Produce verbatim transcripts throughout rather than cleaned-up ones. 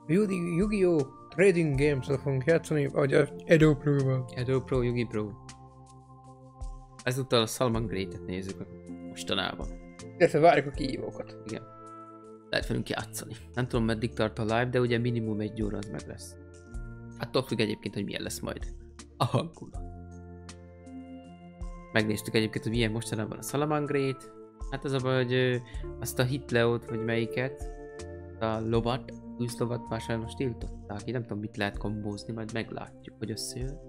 Yu-Gi-Oh! Trading Games-ot fogunk játszani, vagy a Edo Pro-val. Edo Pro, Yu-Gi Pro. Ezúttal a Salamangreat-et nézzük mostanában. Illetve várjuk a kihívókat. Igen. Lehet velünk játszani. Nem tudom meddig tart a live, de ugye minimum egy óra az meg lesz. Attól függ egyébként, hogy milyen lesz majd a hangulat. Megnéztük egyébként, hogy milyen mostanában a Salamangreat. Hát az a baj, hogy ö, azt a Hitleót, vagy melyiket, a lovat, űzlovat már sajnos tiltották. Én nem tudom, mit lehet kombózni, majd meglátjuk, hogy összejön.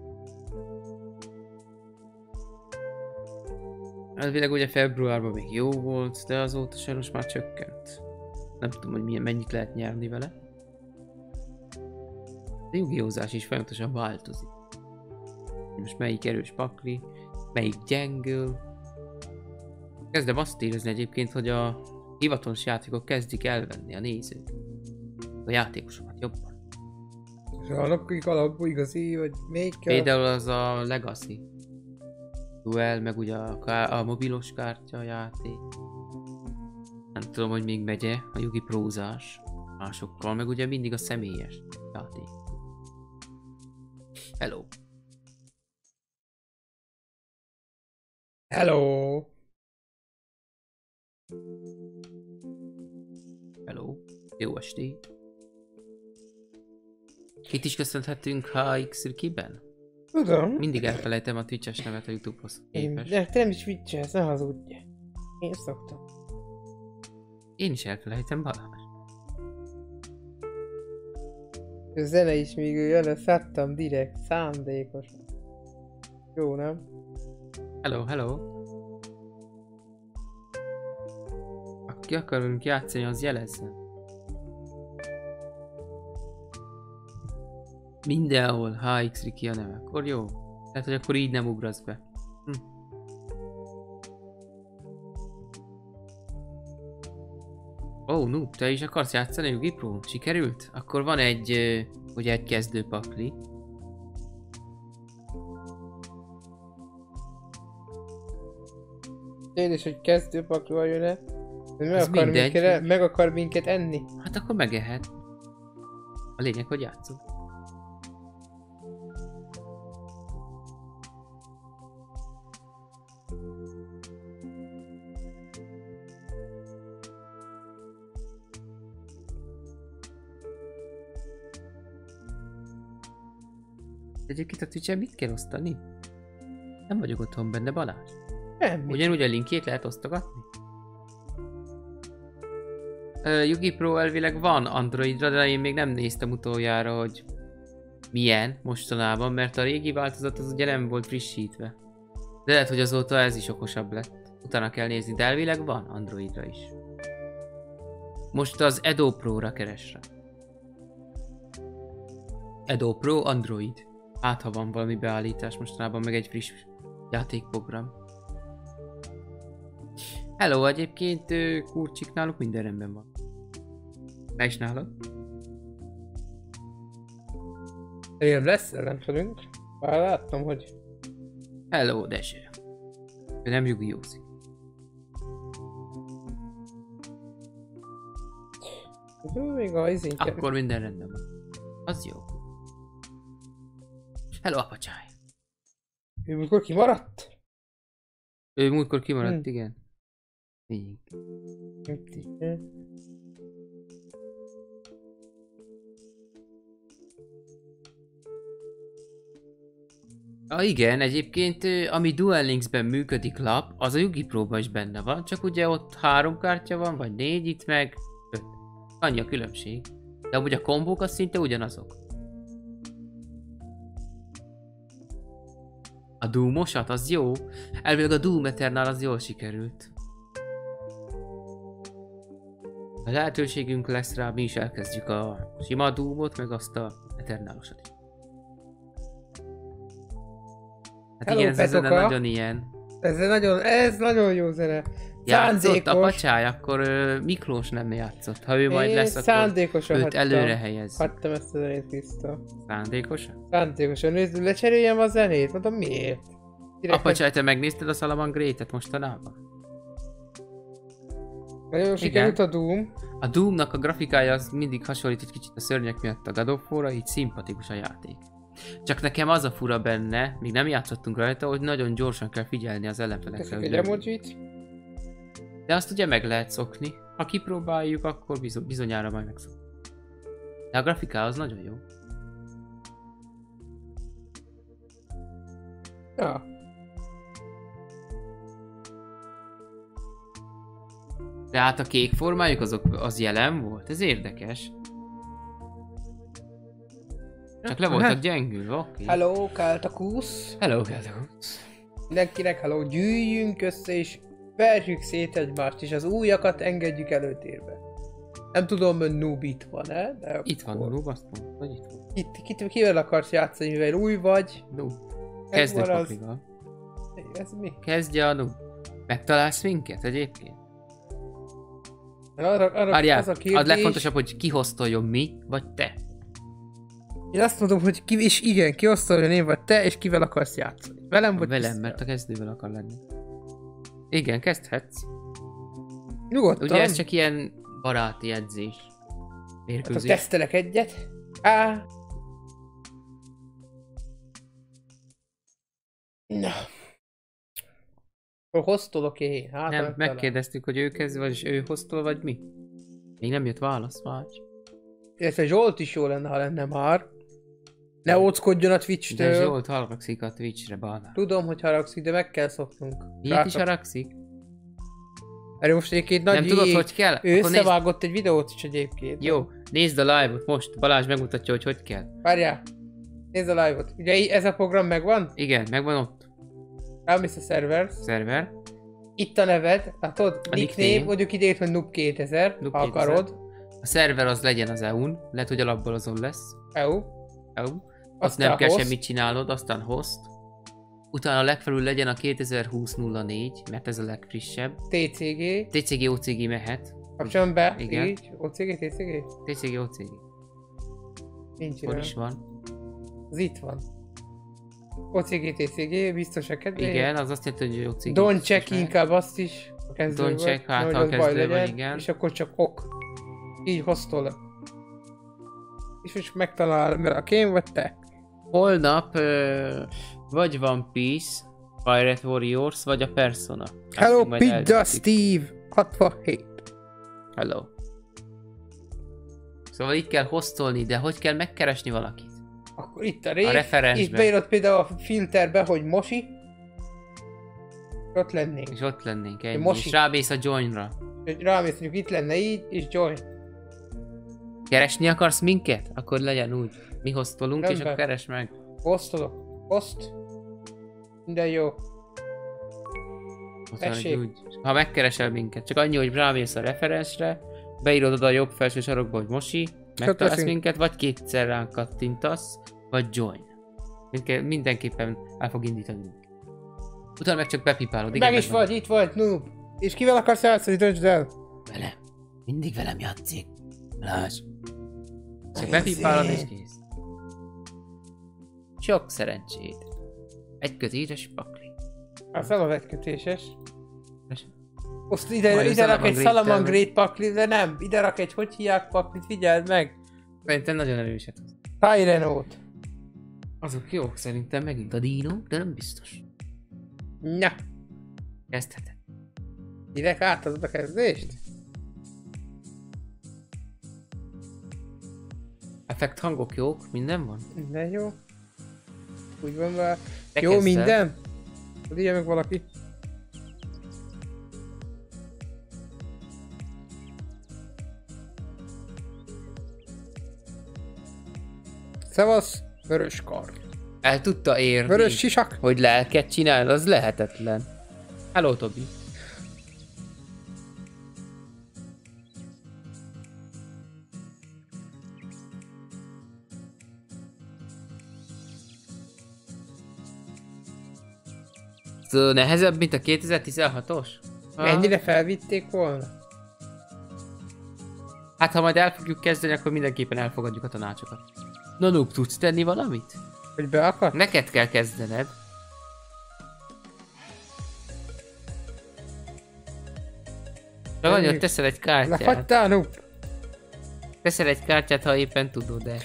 Elvileg ugye februárban még jó volt, de azóta sajnos már csökkent. Nem tudom, hogy milyen, mennyit lehet nyerni vele. A Yu-Gi-Oh-zás is folyamatosan változik. Most melyik erős pakli, melyik gyengül. Kezdem azt érezni egyébként, hogy a hivatalos játékok kezdik elvenni a nézők. A játékosokat jobban. És vannak akik alapú igazi, vagy még kell? Például az a Legacy Duel, meg ugye a, a mobilos kártya játék. Nem tudom, hogy még megye a Yu-Gi Pro-zás másokkal, meg ugye mindig a személyes játék. Hello! Hello! Hello! Jó estét! Kit is köszönhetünk há iksz Rikiben? Tudom. Mindig elfelejtem a Twitch-es nevet a YouTube-hoz képest. De te nem is viccelsz, ne hazudj. Én szoktam. Én is elfelejtem Balázs. A zene is még jön, szedtem direkt, szándékos. Jó, nem? Hello, hello! Aki akarunk játszani, az jelezzen. Mindenhol há iksz Riki a neve, akkor jó. Tehát, hogy akkor így nem ugrasz be. Hm. Ó, oh, Noob, te is akarsz játszani Yu-Gi Pro? Sikerült? Akkor van egy, uh, ugye egy kezdőpakli. Én is, hogy kezdőpaklival jön-e. Meg Ez akar, mindegy. minket, meg akar minket enni. Hát akkor megehet. A lényeg, hogy játszunk. Egyébként a Twitch-en mit kell osztani? Nem vagyok otthon benne, Balázs. Semmi. Ugyanúgy a linkjét lehet osztogatni? Uh, Yu-Gi Pro elvileg van Androidra, de én még nem néztem utoljára, hogy milyen mostanában, mert a régi változat az ugye nem volt frissítve. De lehet, hogy azóta ez is okosabb lett. Utána kell nézni, de elvileg van Androidra is. Most az Edo Pro-ra keres rá. Edo Pro Android. Hát ha van valami beállítás mostanában, meg egy friss játékprogram. Hello, egyébként kurcsik, náluk minden rendben van. Ne is nálad? Én lesz ellenfelünk. Már láttam, hogy... Hello, Deső. Ő nem Yu-Gi-Oh-zik. Ő még a izénket. Akkor minden rendben van. Az jó. Hello, apacsáj. Ő mikor kimaradt? Ő múltkor kimaradt, Hmm. igen. Így. Ah, igen, egyébként ami Duel Linksben működik lap, az a Yu-Gi Pro-ban is benne van, csak ugye ott három kártya van, vagy négy, itt meg öt. Annyi a különbség. De amúgy a kombók az szinte ugyanazok. A Doom-osat az jó. Elvileg a Doom Eternal az jól sikerült. Ha lehetőségünk lesz rá, mi is elkezdjük a sima Doomot, meg azt a Eternalosat is. Hát Hello, igen, ez a zene Petoka. nagyon ilyen. Ez nagyon, ez nagyon jó zene. Játszott a Szándékos. pacsáj, akkor uh, Miklós nem játszott. Ha ő majd Én lesz, akkor szándékosan őt hagytam. előre helyez. Hagytam ezt a zenét vissza. Szándékosan? Szándékosan. Nézd, lecseréljem a zenét. Mondom, miért? Direkt Apacsáj, te megnézted a Salamangreat-et mostanában? Nagyon sikerült a Doom. A Doomnak a grafikája az mindig hasonlít egy kicsit a szörnyek miatt a God of War-ra, így szimpatikus a játék. Csak nekem az a fura benne, még nem játszottunk rajta, hogy nagyon gyorsan kell figyelni az ellenfelekre. Teszek egy emojit. De azt ugye meg lehet szokni. Ha kipróbáljuk, akkor bizony, bizonyára majd megszokni. De a grafiká az nagyon jó. Ja. De hát a kék formájuk azok, az jelen volt, ez érdekes. Csak le voltak gyengülve, oké. Okay. Hello, Kaltakusz. Hello, Kaltakusz. Mindenkinek hello, gyűjjünk össze és verjük szét egymást, és az újakat engedjük előtérbe. Nem tudom, hogy noob itt van-e, de... Itt van a noob, azt mondom, hogy itt van. Itt, itt, kivel akarsz játszani, mivel új vagy? Noob. Kezdj a paklival. Ez mi? Kezdje a noob. Megtalálsz minket egyébként? Arra, arra Várjál, az a kérdés... a legfontosabb, hogy ki hoztoljon, mi, vagy te. Én azt mondom, hogy ki, és igen, ki osztoljon én vagy te, és kivel akarsz játszani. Velem vagy Velem, tisztel? mert a kezdővel akar lenni. Igen, kezdhetsz. Nyugodtan. Ugye ez csak ilyen baráti edzés. Hát Mérkőzés. tesztelek egyet. Á. Na. Akkor hoztolok én. Hát, Nem, megkérdeztük, hogy ő kezd, vagy ő hoztol, vagy mi? Még nem jött válasz, várj. Illetve Zsolt is jó lenne, ha lenne már. Ne óckodjon a Twitch-től. De Zsolt haragszik a Twitch-re, bánál. Tudom, hogy haragszik, de meg kell szoknunk. Miért is haragszik? Erre most egyébként nagy Nem tudod, jé... hogy kell? Ő Akkor összevágott egy videót is egyébként. Jó, nézd a live-ot most. Balázs megmutatja, hogy hogy kell. Várjál. Nézd a live-ot. Ugye ez a program megvan? Igen, megvan ott. Rámész a server. Szerver. Itt a neved, látod? A Nickname, nickname. mondjuk idejét, hogy noob kétezer, Noob ha kétezer. akarod. A szerver az legyen az é u-n. Lehet, hogy alapból azon lesz. é u. é u. Azt Aztán nem kell host. semmit csinálod, aztán host. Utána legfelül legyen a kétezer-húsz nulla négy, mert ez a legfrissebb. té cé gé. té cé gé, o cé gé mehet. Kapcsolom be. Igen. Így. o cé gé, té cé gé? té cé gé, o cé gé. Nincs Hol ilyen. is van? Az itt van. o cé gé, té cé gé, biztos a kedvéért. Igen, az azt jelenti, hogy o cé gé. Don't biztos check mehet. inkább azt is. A kezdő Don't vagy, check, hát nehogy ha a az baj kezdő vagy, legyen, igen. És akkor csak ok. Így hoztol. És most megtalál, mert a kém vagy te. Holnap ö, vagy One Piece, Pirate Warriors, vagy a Persona. Azt Hello, még majd Pizza eldöntjük. Steve hatvanhét. Hello. Szóval itt kell hostolni, de hogy kell megkeresni valakit? Akkor itt a rég. A referensbe. Itt beírod például a filterbe, hogy Mosi. Ott lennénk. És ott lennénk ennyi. Mosi. És rámész a joinra. Hogy rámész, mondjuk itt lenne így, és join. Keresni akarsz minket? Akkor legyen úgy. Mi hostolunk, és Rendben. akkor keresd meg. Posztolok. Poszt. Minden jó. Ott van, hogy Tessék. úgy. Ha megkeresel minket, csak annyi, hogy rámész a referensre, beírod oda a jobb felső sarokba, hogy Mosi, megtalálsz teszünk. minket, vagy kétszer ránk kattintasz, vagy join. Mindke- mindenképpen el fog indítani minket. Utána meg csak bepipálod. Meg is vagy, itt vagy, noob. És kivel akarsz játszani, döntsd el. Velem. Mindig velem játszik. Balázs. Csak bepipálod és kész. Sok szerencsét. Egy kötéses pakli. Az nem a vetkötéses. És- Azt ide, Majd ide rak egy Salamangrét-tel Salamangrét pakli, de nem. Ide rak egy, hogy hívják paklit, figyeld meg. Szerintem nagyon erőset. Tyrenót. Azok jók szerintem megint a dínók, de nem biztos. Na, Kezdheted. direkt átadod a kezdést? Effekt hangok jók, minden van? Minden jó. Úgy van már. Te Jó kezdted. minden? Hogy írja meg valaki. Szevasz, vörös kar. El tudta érni, Vörös sisak. hogy lelket csinál, az lehetetlen. Hello, Tobi. Ez nehezebb, mint a kétezer-tizenhatos? Ennyire felvitték volna? Hát ha majd el fogjuk kezdeni, akkor mindenképpen elfogadjuk a tanácsokat. Na Noob, tudsz tenni valamit? Hogy be akar? Neked kell kezdened. De vagy, teszel egy kártyát. Lefagytál, noob? Teszel egy kártyát, ha éppen tudod, de...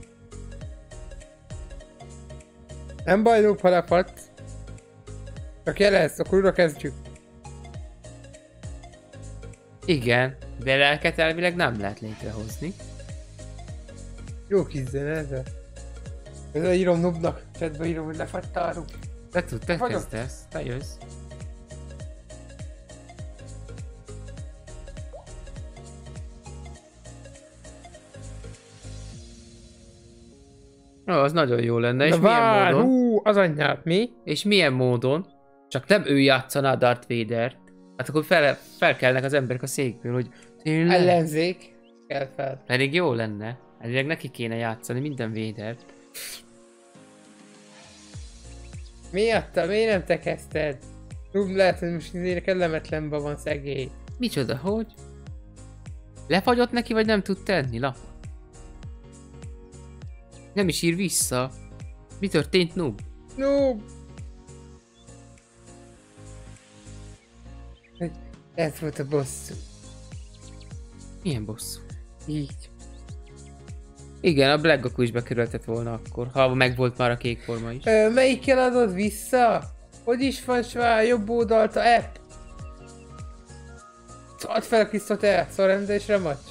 Nem baj, noob, ha lefagysz. Csak jelez, akkor újra kezdjük. Igen, de lelket elvileg nem lehet létrehozni. Jó kis zene ezzel. Ezzel írom noobnak, chatbe írom, hogy lefagytál, noob. Te tud, te Vagyok. kezdesz, te jössz. Ó, az nagyon jó lenne, és Na milyen vár, módon? hú, az anyját, mi? És milyen módon? Csak nem ő játszaná Darth Vadert. Hát akkor fel, felkelnek az emberek a székből, hogy tényleg? Ellenzék. Kell fel. Pedig jó lenne. Elvileg neki kéne játszani minden Vadert. Miatta? Miért nem te kezdted? Noob, lehet, hogy most izé kellemetlenben van szegély. Micsoda, hogy? Lefagyott neki, vagy nem tud tenni, lap? Nem is ír vissza. Mi történt, noob? Noob! Ez volt a bosszú. Milyen bosszú? Így. Igen, a Black Goku is bekerültett volna akkor, ha megvolt már a kék forma is. Ö, melyikkel adod vissza? Hogy is van svár, jobb oldalt a app? Add fel a kisztot el, Szorrenda és Remacs.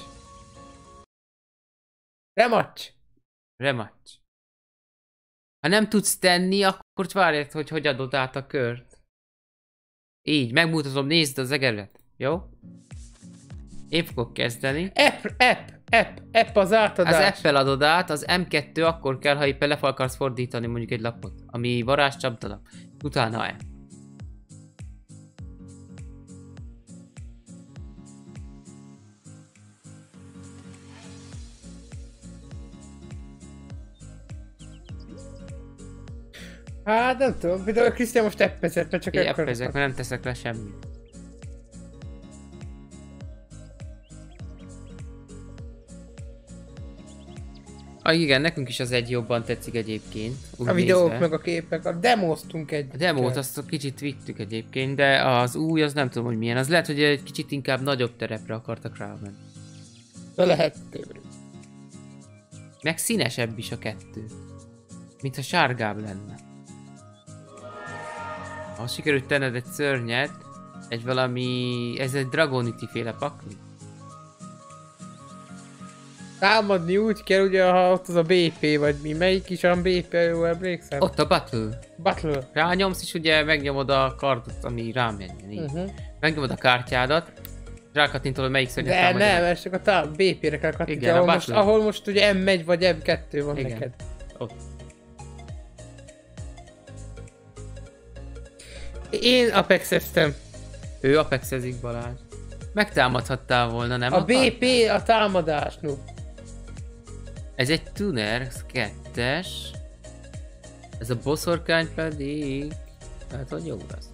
Remacs! Rematch. Ha nem tudsz tenni, akkor várjad, hogy hogy adod át a kört. Így, megmutatom, nézd az egeret. Jó? Én fogok kezdeni. App, app, app, app az átadás. Az Apple adod át, az em kettő akkor kell, ha éppen le akarsz fordítani mondjuk egy lapot, ami varázscsapdalap. Utána E. Hát nem tudom, például Krisztián most eppezett, mert csak Én ekkor eppezek, mert nem teszek le semmit. Ah igen, nekünk is az egy jobban tetszik egyébként. Úgy a videók nézve. meg a képek, a demoztunk egy. A demót azt kicsit vittük egyébként, de az új az nem tudom, hogy milyen. Az lehet, hogy egy kicsit inkább nagyobb terepre akartak rámenni. De lehet tévre. Meg színesebb is a kettő. Mint ha sárgább lenne. Ha sikerült tenned egy szörnyet, egy valami... ez egy Dragonity féle pakli. Támadni úgy kell, ugye, ha ott az a bé pé, vagy mi, melyik is olyan bé pé, jól emlékszem? Ott a Battle. Battle. Rányomsz és ugye megnyomod a kardot, ami rám menjen, így. Uh-huh. Megnyomod a kártyádat, rákattintod, hogy melyik szörnyet De támadja nem, meg. ez csak a tá- bé pére kell kattintani, Igen, a ahol, most, Battle. ahol most ugye em egy vagy em kettő van Igen. neked. Ott. Én Apexeztem. Ő apexezik, Balázs. Megtámadhattál volna, nem A akartál? bé pé a támadás, no. Ez egy Tuner kettes. Ez a boszorkány pedig... Hát, hogy jó lesz.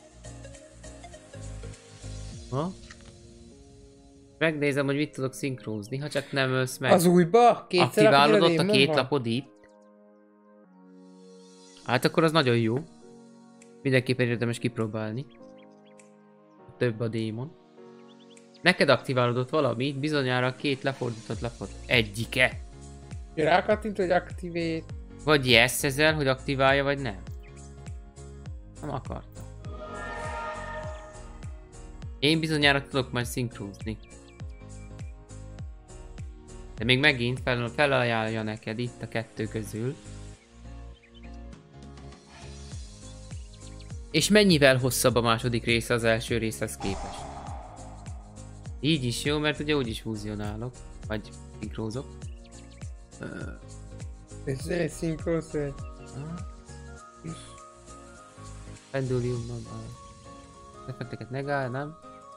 Ha? Megnézem, hogy mit tudok szinkrózni, ha csak nem ölsz meg. Az újba? Kétszer Aktiválod akkor ott a démon két van? lapod itt. Hát akkor az nagyon jó. Mindenképpen érdemes kipróbálni. Több a démon. Neked aktiválod ott valamit, bizonyára két lefordított lapot. Egyike. Rákattint, hogy activate. Vagy yes ezzel, hogy aktiválja, vagy nem. Nem akarta. Én bizonyára tudok majd szinkrózni. De még megint fel, felajánlja neked itt a kettő közül. És mennyivel hosszabb a második része az első részhez képest? Így is jó, mert ugye úgyis fúzionálok. Vagy szinkrózok. Ez egy szinkróször. Penduliumban van. Effekteket negál, nem?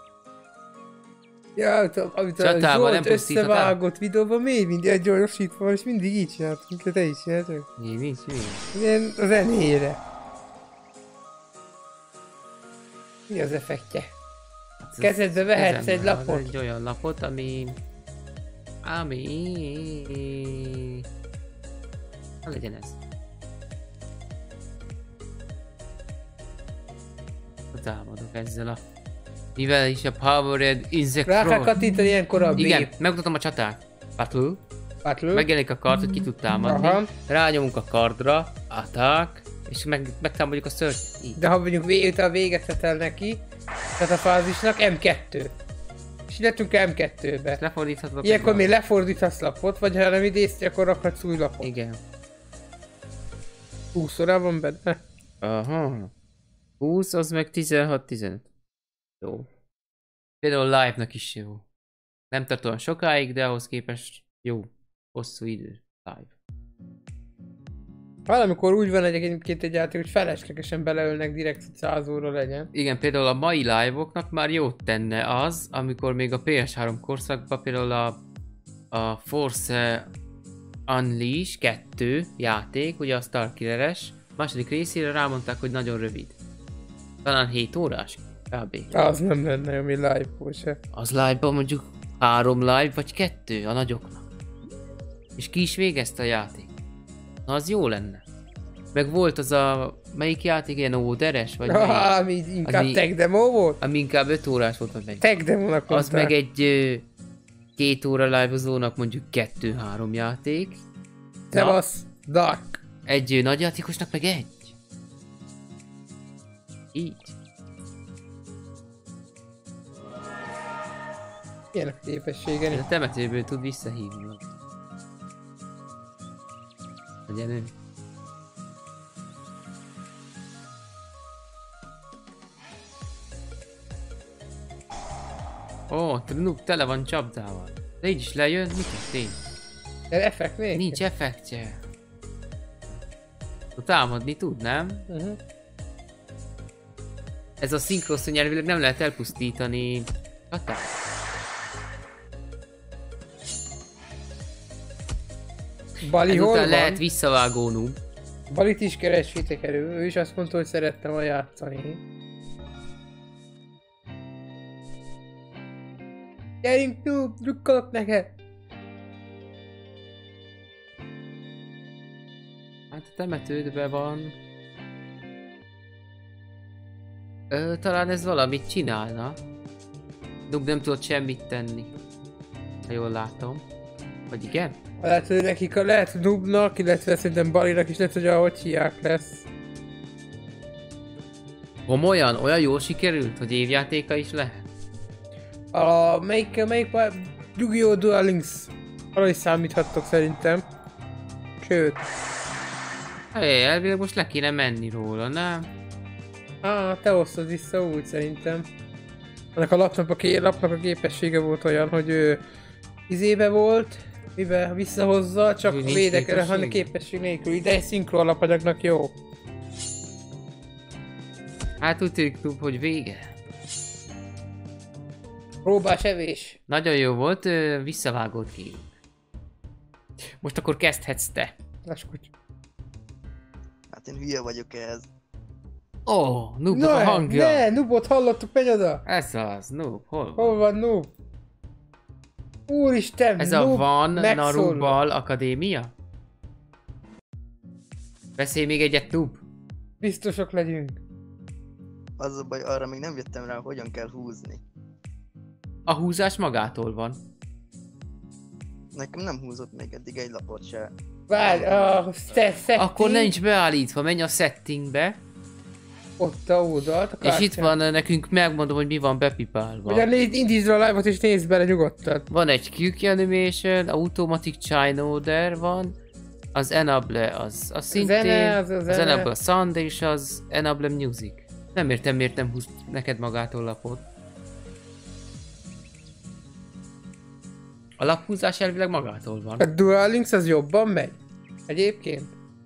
Ja, tudom, amit a Csatában nem Zsolt pusztítod el? összevágott videóban még mindig gyorsítva van, és mindig így csináltunk, te is csináltok. Így, nincs, nincs. Ilyen a zenére. Mi az effektje? Hát ez- Kezedbe vehetsz kezembe egy van lapot. Egy olyan lapot, ami... Ami... Ha legyen ez. Támadok ezzel a Mivel is a Powered in the Rá kell Cross. kattintani ilyenkor a B. Igen, megmutatom a csatát. Battle. Battle. Megjelenik a kard, hogy ki tud támadni. Aha. Rányomunk a kardra, attack, és meg, megtámadjuk a szörnyet. Így. De ha mondjuk vé- a véget vetel neki, tehát a fázisnak em kettő. És így lettünk em kettőbe. Lefordíthatod. Ilyenkor még lefordítasz lapot, vagy ha nem idézti, akkor rakhatsz új lapot. Igen. húszszor van benne. Aha. húsz, az meg tizenhat tizenöt. Jó. Például live-nak is jó. Nem tart olyan sokáig, de ahhoz képest jó. Hosszú idő. Live. Valamikor úgy van egyébként egy játék, hogy feleslegesen beleölnek direkt, hogy száz óra legyen. Igen, például a mai live-oknak már jót tenne az, amikor még a pé es három korszakban például a, a Force Unleash kettő játék, ugye a Starkiller-es, második részére rámondták, hogy nagyon rövid. Talán hét órás kb. Az nem lenne ami live-ból se. Az live-ban mondjuk három live vagy kettő a nagyoknak. És ki is végezte a játék. Na az jó lenne. Meg volt az a... Melyik játék ilyen óderes? Vagy melyik? Ah, ami inkább mi- tech demo volt? Ami inkább öt órás volt, vagy melyik? Tech demónak Az mondták. meg egy ö, két óra live-ozónak mondjuk kettő-három játék. Te Na, az dark. egy ö, nagy játékosnak meg egy. Így. Milyenek a képességen? A temetőből tud visszahívni. valamit. Legyen ő. Ó, Noob tele van csapdával. De így is lejön, mi történt? De effekt nélkül? Nincs effektje. Támadni tud, nem? Uh-huh. Ez a szinkroszony elvileg nem lehet elpusztítani. Határ. Bali hol Ezután van? lehet visszavágó noob. Balit is keressétek elő, ő is azt mondta, hogy szerettem a játszani. Gyerünk noob, drukkolok neked! Hát a temetődben van. Ö, talán ez valamit csinálna. Noob nem tudott semmit tenni. Ha jól látom. Vagy igen? Lehet, hogy nekik a lehet noobnak, illetve szerintem Balinak is lehet, hogy ahogy hiák lesz. Komolyan? Olyan jól sikerült, hogy évjátéka is lehet? A melyik, melyik Yu-Gi-Oh! Duel Links. Arra is számíthattok szerintem. Sőt. Hé, elvileg most le kéne menni róla, nem? Á, te osztod vissza úgy szerintem. Annak a lapnak a, ké- lapnak a képessége volt olyan, hogy ő izébe volt, mivel visszahozza, csak Ő nincs védekezésre, hanem képesség? képesség nélkül, de egy szinkro alapanyagnak jó. Hát úgy tűnik, hogy vége. Próbás evés. Nagyon jó volt, ö, visszavágót ki. Most akkor kezdhetsz te. Lasskucs. Hát én hülye vagyok ehhez. Ó, oh, Noobnak a Ne, hangja. ne, Noobot hallottuk, menj oda! Ez az, Noob, hol van? Hol van Noob? Úristen, Ez a Noob Van megszólal. Narubal Akadémia? Beszélj még egyet, Noob. Biztosak legyünk. Az a baj, arra még nem jöttem rá, hogyan kell húzni. A húzás magától van. Nekem nem húzott még eddig egy lapot se. Várj, a setting. Akkor nincs beállítva, menj a settingbe. Ott a oldalt, a És itt kártyán. van, nekünk megmondom, hogy mi van bepipálva. Ugye nézd, indítsd a live-ot és nézd bele nyugodtan. Van egy Quick Animation, Automatic Chine Order van, az Enable az, az szintén, zene, az a az zene. Enable Sound és az Enable Music. Nem értem, miért nem húz neked magától lapot. A laphúzás elvileg magától van. A Duel Links az jobban megy. Egyébként.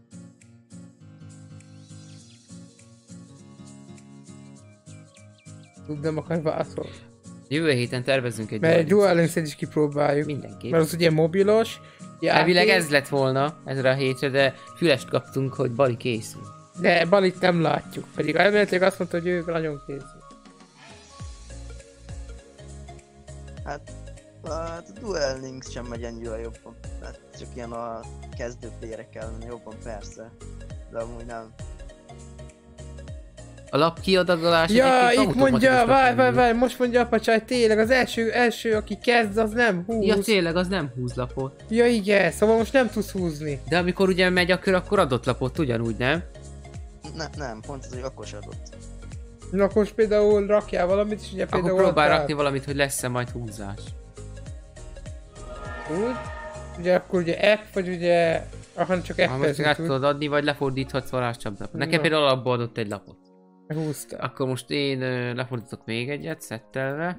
Tud nem akar válaszolni. Jövő héten tervezünk egy Mert egy Duel Duel Links-et is kipróbáljuk. mindenképp. Mert az ugye mobilos. Játék, Elvileg ez lett volna ezre a hétre, de fülest kaptunk, hogy Bali készül. De Balit nem látjuk. Pedig elméletileg azt mondta, hogy ő nagyon készül. Hát, hát a Duel Links sem megy ennyire jobban. Hát csak ilyen a kezdő playerek kellene jobban, persze. De amúgy nem. Jó, hát A lap kiadagolás Ja, egyébként itt mondja, automatikusnak várj, várj, lenni. várj, most mondja apacsaj, tényleg az első, első, aki kezd, az nem húz. Ja tényleg, az nem húz lapot. Ja igen, szóval most nem tudsz húzni. De amikor ugye megy a kör, akkor adott lapot ugyanúgy, nem? Ne, nem, pont az, hogy akkor se adott. Na akkor most például rakjál valamit, és ugye Akkor például próbál adtál- rakni valamit, hogy lesz-e majd húzás. Úgy. Ugye akkor ugye app, vagy ugye... Aha, csak Ha app most ez át úgy, tudod adni, vagy lefordíthatsz varázscsapdába. Nekem Na. például alapból adott egy lapot. húzta. Akkor most én ö, lefordítok még egyet, szettelve.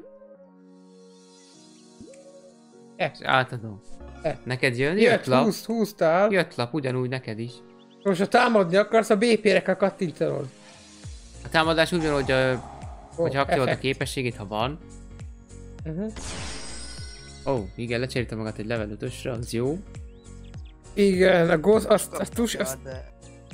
E. És átadom. E. Neked jön? Jött, Jött lap? húzt, húztál. Jött lap, ugyanúgy neked is. Most ha támadni akarsz, a bé pére kell kattintanod. A támadás ugyanúgy, ö, Ó, hogyha aktiválod a effekt. képességét, ha van. Uh-huh. Ó, oh, igen, lecserélte magát egy level ötösre, az jó. Igen, a goz, azt, azt tus, Ja, azt de...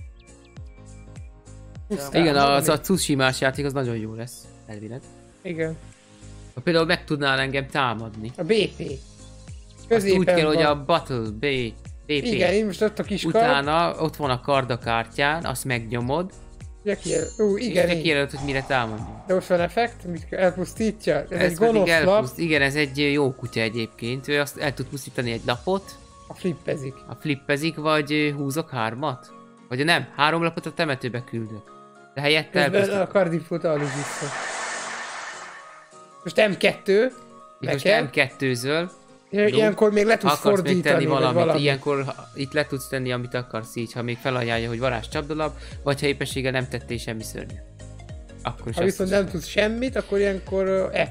húztál. Igen, az a Tsushima-s játék az nagyon jó lesz, elvileg. Igen. Ha például meg tudnál engem támadni. A bé pé. Azt Középen úgy kell, van. hogy a Battle B, bé pé. Igen, én most ott a kis kard. Utána ott van a kard a kártyán, azt megnyomod, Ugye kijelöl. Ú, és igen, te így. kijelölt, hogy mire támadjunk. De most van effekt, amit elpusztítja. Ez, Ez egy pedig gonosz lap, elpuszt. Igen, ez egy jó kutya egyébként. Ő azt el tud pusztítani egy lapot, a flippezik. a flippezik, vagy ö, húzok hármat. Vagy nem, három lapot a temetőbe küldök. De helyette Közben elpusztítom. a kardinfót alig vissza. Most em kettő. Itt most neked. em kettőzöl, Ilyenkor még le tudsz akarsz még fordítani, tenni vagy valamit. valami. Ilyenkor ha- itt le tudsz tenni, amit akarsz így, ha még felajánlja, hogy varázs csapdalap, vagy ha épességgel nem tettél semmi szörnyű. Akkor is Ha azt viszont tudsz nem tudsz semmit, akkor ilyenkor uh, app.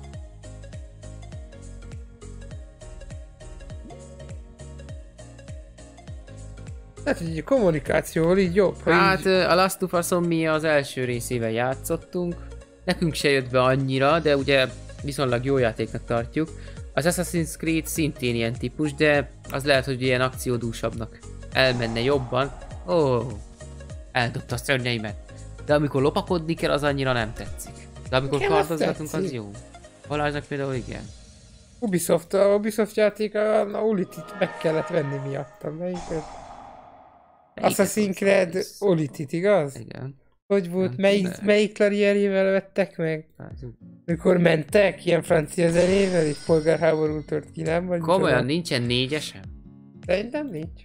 Hát, hogy így a kommunikációval így jobb. ha Hát így... ö, a Last of Us-on mi az első részével játszottunk. Nekünk se jött be annyira, de ugye viszonylag jó játéknak tartjuk. Az Assassin's Creed szintén ilyen típus, de az lehet, hogy ilyen akciódúsabbnak elmenne jobban. Ó, oh, eldobta a szörnyeimet. De amikor lopakodni kell, az annyira nem tetszik. De amikor Nekem az kardozgatunk, az tetszik. jó. Balázsnak például igen. Ubisoft, a Ubisoft játék, a, a Ulitit meg kellett venni miattam. Melyiket? Assassin's Creed Ulitit, igaz? Igen. Hogy volt? Nem Melyik, tudom. melyik karrierjével vettek meg? Hát, Mikor mentek? Ilyen francia zenével? És polgárháború tört ki, nem? Vagy komolyan micsoda? nincsen négyesem? Szerintem nincs.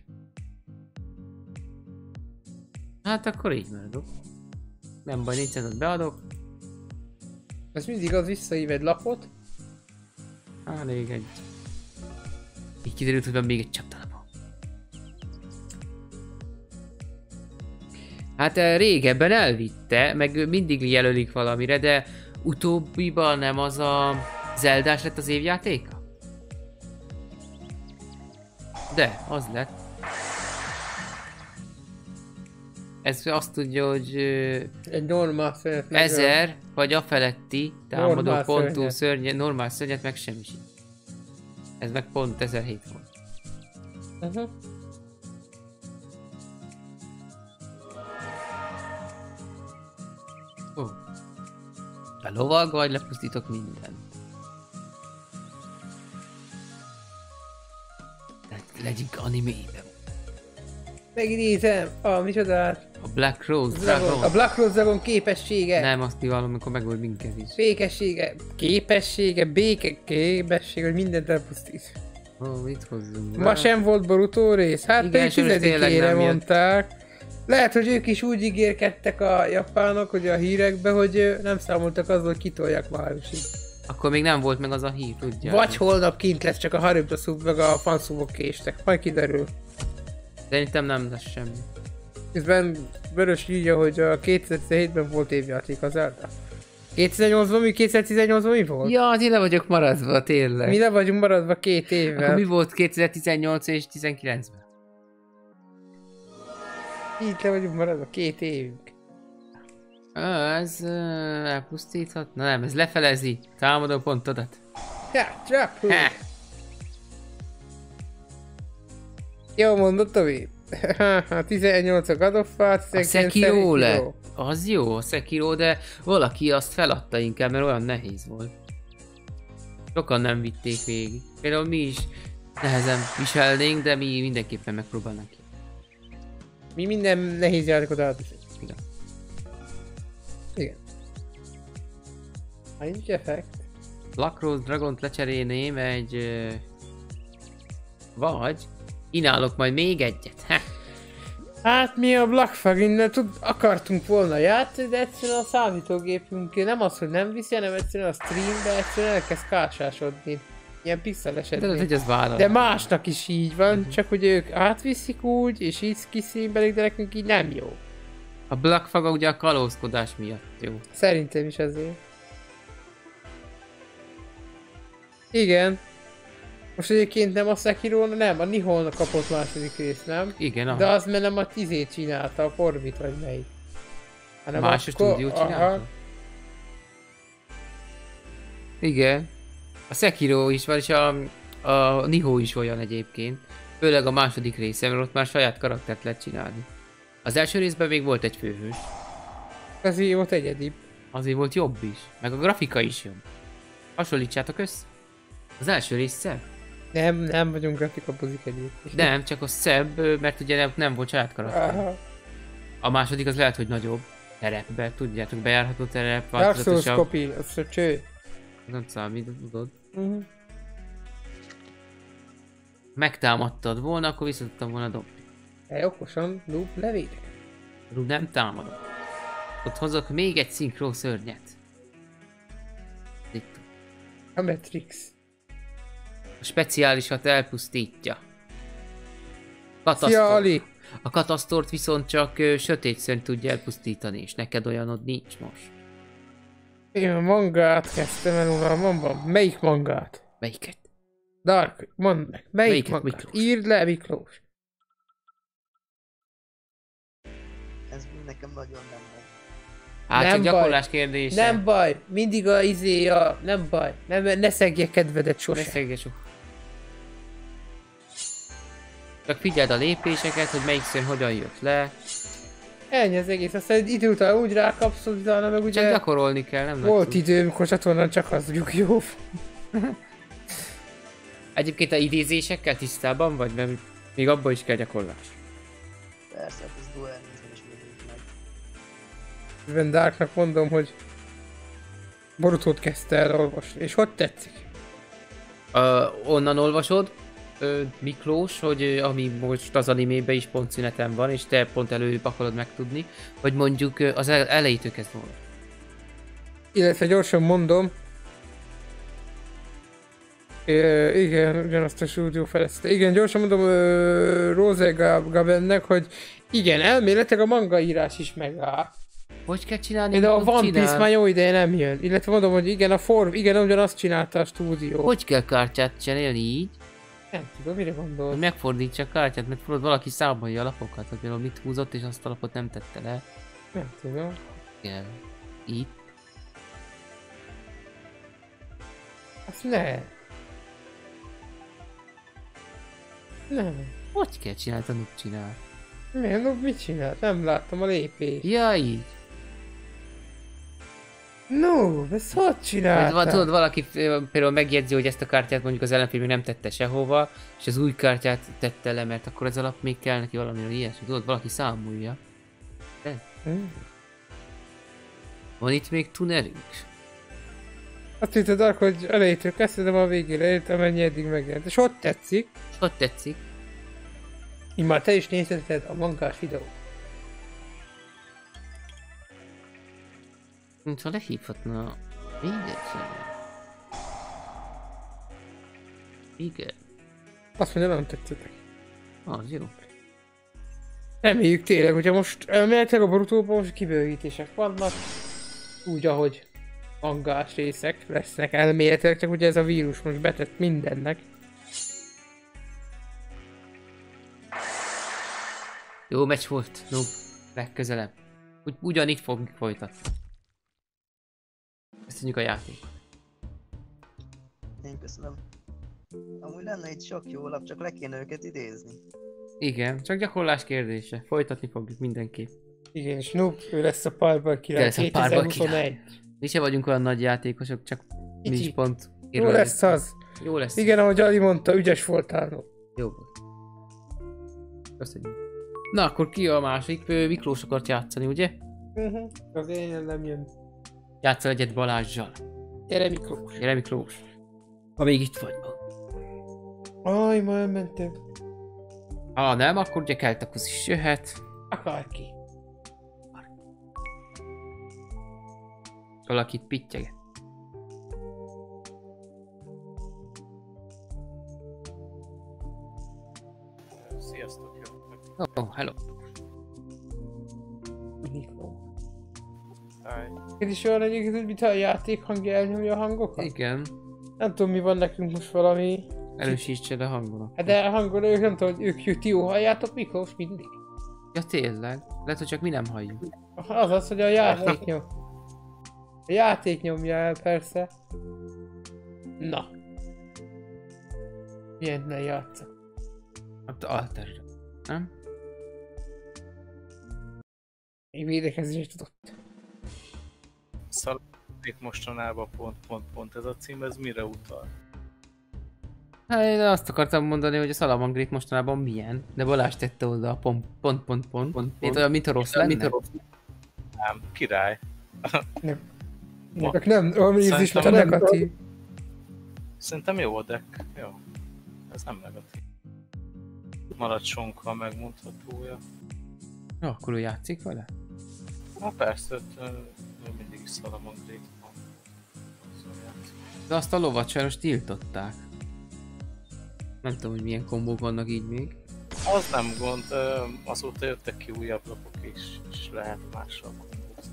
Hát akkor így maradok. Nem baj, nincsen, ott beadok. Ez mindig az visszaív egy lapot. Á, még egy. Így kiderült, hogy van még egy csapdalapom. Hát eh, régebben elvitte, meg mindig jelölik valamire, de utóbbiban nem az a Zeldás lett az évjátéka? De, az lett. Ez azt tudja, hogy ö, Egy normál szönet. meg ezer vagy a feletti támadó Normál pontú szörnyet. szörnye, normál szörnyet megsemmisít. Ez meg pont ezerhét volt. a- Uh-huh. Oh. A lovag vagy lepusztítok mindent. Tehát legyünk animében. Megnézem. A micsodát. A Black Rose Dragon. Dragon. A Black Rose Dragon képessége. Nem, azt kiválom, amikor megöl minket is. Békessége. Képessége. Béke. Képessége, hogy mindent elpusztít. Ó, oh, mit hozzunk? Ma sem volt Boruto rész? Hát Igen, pedig sajnos tényleg tizedikére nem jött. mondták. Lehet, hogy ők is úgy ígérkedtek a japánok, hogy a hírekbe, hogy ö, nem számoltak azzal, hogy kitolják városig. Akkor még nem volt meg az a hír, tudja. Vagy holnap kint lesz, csak a Haribda szub meg a fanszubok késtek. Majd kiderül. Szerintem nem lesz semmi. Közben Vörös írja, hogy a kétezer-tizenhétben volt évjáték az Zelda. kétezer-nyolcban mi? kétezer-tizennyolcban mi volt? Ja, hát én le vagyok maradva, tényleg. Mi le vagyunk maradva két évvel. Akkor mi volt kétezer-tizennyolc és tizenkilencben? Így le vagyunk maradva két évünk. Ah, ez uh, elpusztíthat? Na nem, ez lefelezi. Támadó pontodat. Ja, csak. Ha. Jó mondott, Tobi. tizennyolc a God of War, A tizenkilenc Sekiro lett. Az jó, a Sekiro, de valaki azt feladta inkább, mert olyan nehéz volt. Sokan nem vitték végig. Például mi is nehezen viselnénk, de mi mindenképpen megpróbálnánk ki. Mi minden nehéz játékot átviszünk. Igen. Igen. Ha nincs effekt. Black Rose Dragont lecserélném egy... ö, Vagy... Kínálok majd még egyet. Ha. Hát mi a Black Flag innen tud, akartunk volna játszani, de egyszerűen a számítógépünk nem az, hogy nem viszi, hanem egyszerűen a streambe egyszerűen elkezd kásásodni. Ilyen De pixelesedni. hogy ez vállal. De másnak is így van, uh-huh. csak hogy ők átviszik úgy, és így kiszínbelik, de nekünk így nem jó. A Black Flag ugye a kalózkodás miatt jó. Szerintem is ezért. Igen. Most egyébként nem a Sekiro, nem, a Nihon kapott második részt, nem? Igen, aha. De az mert nem a Tizé csinálta, a Forbit vagy melyik. Hanem Más akkor- stúdió csinálta? aha. Igen. A Sekiro is van, és a, a Nihon is olyan egyébként. Főleg a második része, mert ott már saját karaktert lehet csinálni. Az első részben még volt egy főhős. Ez így volt egyedi. Azért volt jobb is. Meg a grafika is jobb. Hasonlítsátok össze. Az első rész szebb. Nem, nem vagyunk grafikabuzik egyébként. Nem, csak az szebb, mert ugye nem, nem volt saját karakter. Aha. A második az lehet, hogy nagyobb. Terepbe, tudjátok, bejárható terep, Dark Souls változatosabb. copy, az a cső. Nem számít, tudod. Uh-huh. Megtámadtad volna, akkor vissza tudtam volna dobni. E, okosan, loop, levédek. Rú, nem támadok. Ott hozok még egy szinkron szörnyet. Itt. A Matrix. A speciálisat elpusztítja. Szia, Katasztort. Ali! A katasztort viszont csak ö, sötét szörny tudja elpusztítani, és neked olyanod nincs most. Én a mangát kezdtem el, uram, van, van. Melyik mangát? Melyiket? Dark, mondd meg. Melyik Melyiket, mangát? Miklós? Írd le, Miklós. Ez nekem nagyon nem megy. Hát Nem csak baj. gyakorlás kérdése. Nem baj, mindig a izé, a... Nem baj. Nem, ne szegje kedvedet Ne sose. szegge sok. Csak figyeld a lépéseket, hogy melyik szörny hogyan jött le. Ennyi az egész, aztán idő után úgy rákapsz, hogy utána meg Csak ugye... gyakorolni kell, nem Volt nagy idő, mikor csatornán csak az mondjuk jó. Egyébként a idézésekkel tisztában vagy, mert még abban is kell gyakorlás. Persze, hát ez duel nincs, is mindig meg. Even Darknak mondom, hogy Borutót kezdte el olvasni, és hogy tetszik? Uh, onnan olvasod, uh, Miklós, hogy uh, ami most az animében is pont szüneten van, és te pont előbb akarod megtudni, vagy mondjuk uh, az el- elejétől kezd volna. Illetve gyorsan mondom, Ö, igen, ugyanazt a stúdió felezte. Igen, gyorsan mondom ö, Rose Gab- Gabennek, hogy igen, elméletileg a manga írás is megáll. Hogy kell csinálni? De a Mit One csinál? Piece már jó ideje nem jön. Illetve mondom, hogy igen, a Form, igen, ugyanazt csinálta a stúdió. Hogy kell kártyát csinálni így, Nem tudom, mire hogy gondolsz? megfordítsa a kártyát, mert tudod, valaki számolja a lapokat, hogy például mit húzott, és azt a lapot nem tette le. Nem tudom. Igen. Itt. Azt ne. Nem. Hogy kell csinálni, tanúk csinál? Miért? No, mit csinált? Nem láttam a lépést. Ja, így. No, ezt hogy Vagy csináltál? va- tudod, valaki ö, például megjegyzi, hogy ezt a kártyát mondjuk az ellenfél még nem tette sehova, és az új kártyát tette le, mert akkor ez alap még kell neki valami, hogy ilyesmi. Tudod, valaki számolja. Hm? Van itt még tunerünk? Azt hitted, Dark, hogy elejétől kezdtem, de a végére értem, mennyi eddig megjelent. És hogy tetszik? És hogy tetszik? Így már te is nézheted a mangás videót. Mintha lehívhatna még egyszer. Igen. Azt mondja, nem tetszettek. Az jó. Reméljük tényleg, hogyha most elméletileg a Borutóban most kibővítések vannak. Úgy, ahogy mangás részek lesznek elméletileg, csak ugye ez a vírus most betett mindennek. Jó meccs volt, no, legközelebb. Úgy, ugyanígy fogjuk folytatni. Köszönjük a játék. Én köszönöm. Amúgy lenne itt sok jó lap, csak le kéne őket idézni. Igen, csak gyakorlás kérdése. Folytatni fogjuk mindenképp. Igen, és Noob, ő lesz a Parbal Te király lesz a Parbal kétezer-huszonegy. Mi se vagyunk olyan nagy játékosok, csak mi is Icsi. pont Jó lesz az. Jó lesz. Igen, ahogy Ali mondta, ügyes voltál. No. Jó volt. Köszönjük. Na akkor ki a másik? Ö, Miklós akart játszani, ugye? Uh-huh. Az én nem jön. Játszol egyet Balázsjal. Gyere Miklós. Gyere Miklós. Ha még itt vagy ma. Aj, ma elmentem. Ha nem, akkor ugye Keltakusz is jöhet. Akárki. Valakit pittyeget. Sziasztok, jó. Ó, oh, hello. Miklós. Táj. Ez is olyan egyébként, hogy mintha a játék hangja elnyomja a hangokat? Igen. Nem tudom, mi van nekünk most valami... Erősítsed a hangodat. Hát de a hangolók nem tudom, hogy ők jut jó, halljátok Miklós mindig? Ja tényleg. Lehet, hogy csak mi nem halljuk. Az az, hogy a játék nyom. A játék nyomja el, persze. Na. Milyen ne játszok? Hát alterre. Nem? Én védekezni is tudott. Szaladik mostanában pont, pont, pont ez a cím, ez mire utal? Hát én azt akartam mondani, hogy a Salamangrit mostanában milyen, de Balázs tette oda a pont, pont, pont, pont, pont, mint olyan, mint a rossz lenne. Mint a rossz. Nem, király. Nem. Nektek nem, valami íz is, mert a Szerintem- negatív. Szerintem jó a deck. Jó. Ez nem negatív. Marad sonka megmondhatója. Ja, akkor ő játszik vele? Na persze, ő, ő mindig is Salamangrit van. Szóval játszik. De azt a lovat sajnos tiltották. Nem tudom, hogy milyen kombók vannak így még. Az nem gond, ö, azóta jöttek ki újabb lapok is, és lehet mással kombózni.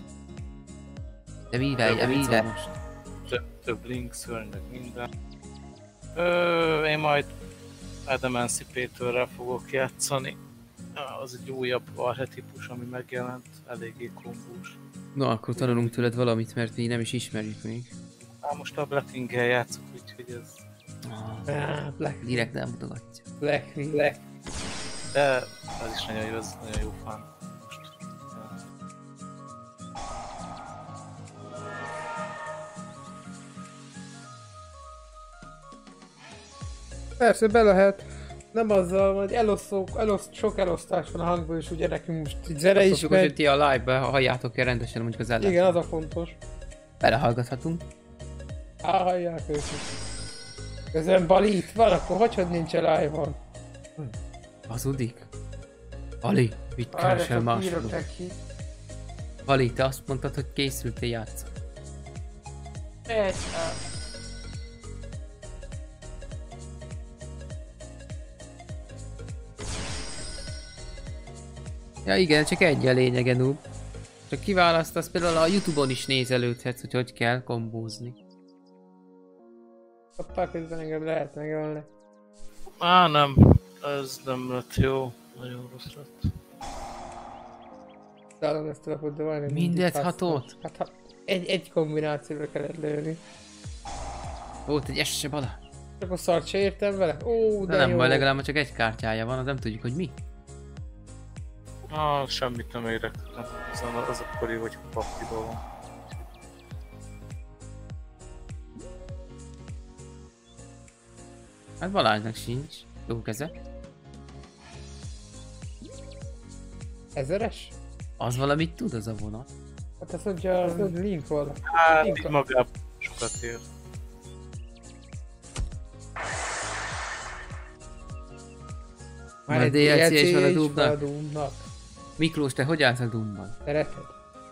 De mire, de mire? Most? Több, több link, szörny, meg minden. Ö, én majd Adam Emancipatorrel fogok játszani. Az egy újabb archetípus, ami megjelent, eléggé kombós. Na, akkor tanulunk tőled valamit, mert mi nem is ismerjük még. Hát most a Blackwing-gel játszok, úgyhogy ez... Ah, Ah, Black, direkt nem mutogatja. Black, Black. De ez is nagyon jó, ez nagyon jó fan. Most. Ja. Persze, be lehet. Nem azzal, hogy eloszok, eloszt, sok elosztás van a hangban, és ugye nekünk most így zene is Tudjuk, hogy megy. ti a live-be halljátok el rendesen mondjuk az ellen. Igen, az a fontos. Belehallgathatunk. Á, hallják őket. Közben Bali itt van, akkor hogy, hogy nincs a live-on? Hazudik? Ali, mit Várj, keresel csak máshol? írok neki. Ali, te azt mondtad, hogy készültél játszani. Egy, á. Ja igen, csak egy a lényege, noob. Csak kiválasztasz, például a Youtube-on is nézelődhetsz, hogy hogy kell kombózni. Hoppá, közben engem lehet megölni. Á, nem, ez nem lett jó. Nagyon rossz lett. Talán ezt tudod, de majdnem Mindet mindig hatott? hasznos. Hát ha egy, egy kombinációra kellett lőni. Volt egy es se Balázs. Csak akkor szart se értem vele? Ó, de De nem jó. baj, legalább ma csak egy kártyája van, az nem tudjuk, hogy mi. Ah, semmit nem érek. Az, az akkori, hogy paktiból van. Hát Balázsnak sincs. Jó keze. Ezeres? Az valamit tud az a vonat. Hát azt mondja, a link van. Hát Link így van. magában sokat ér. Már dé el cé is van a Doom-nak. Doom-nak. Miklós, te hogy állsz a Doom-ban? Szereted?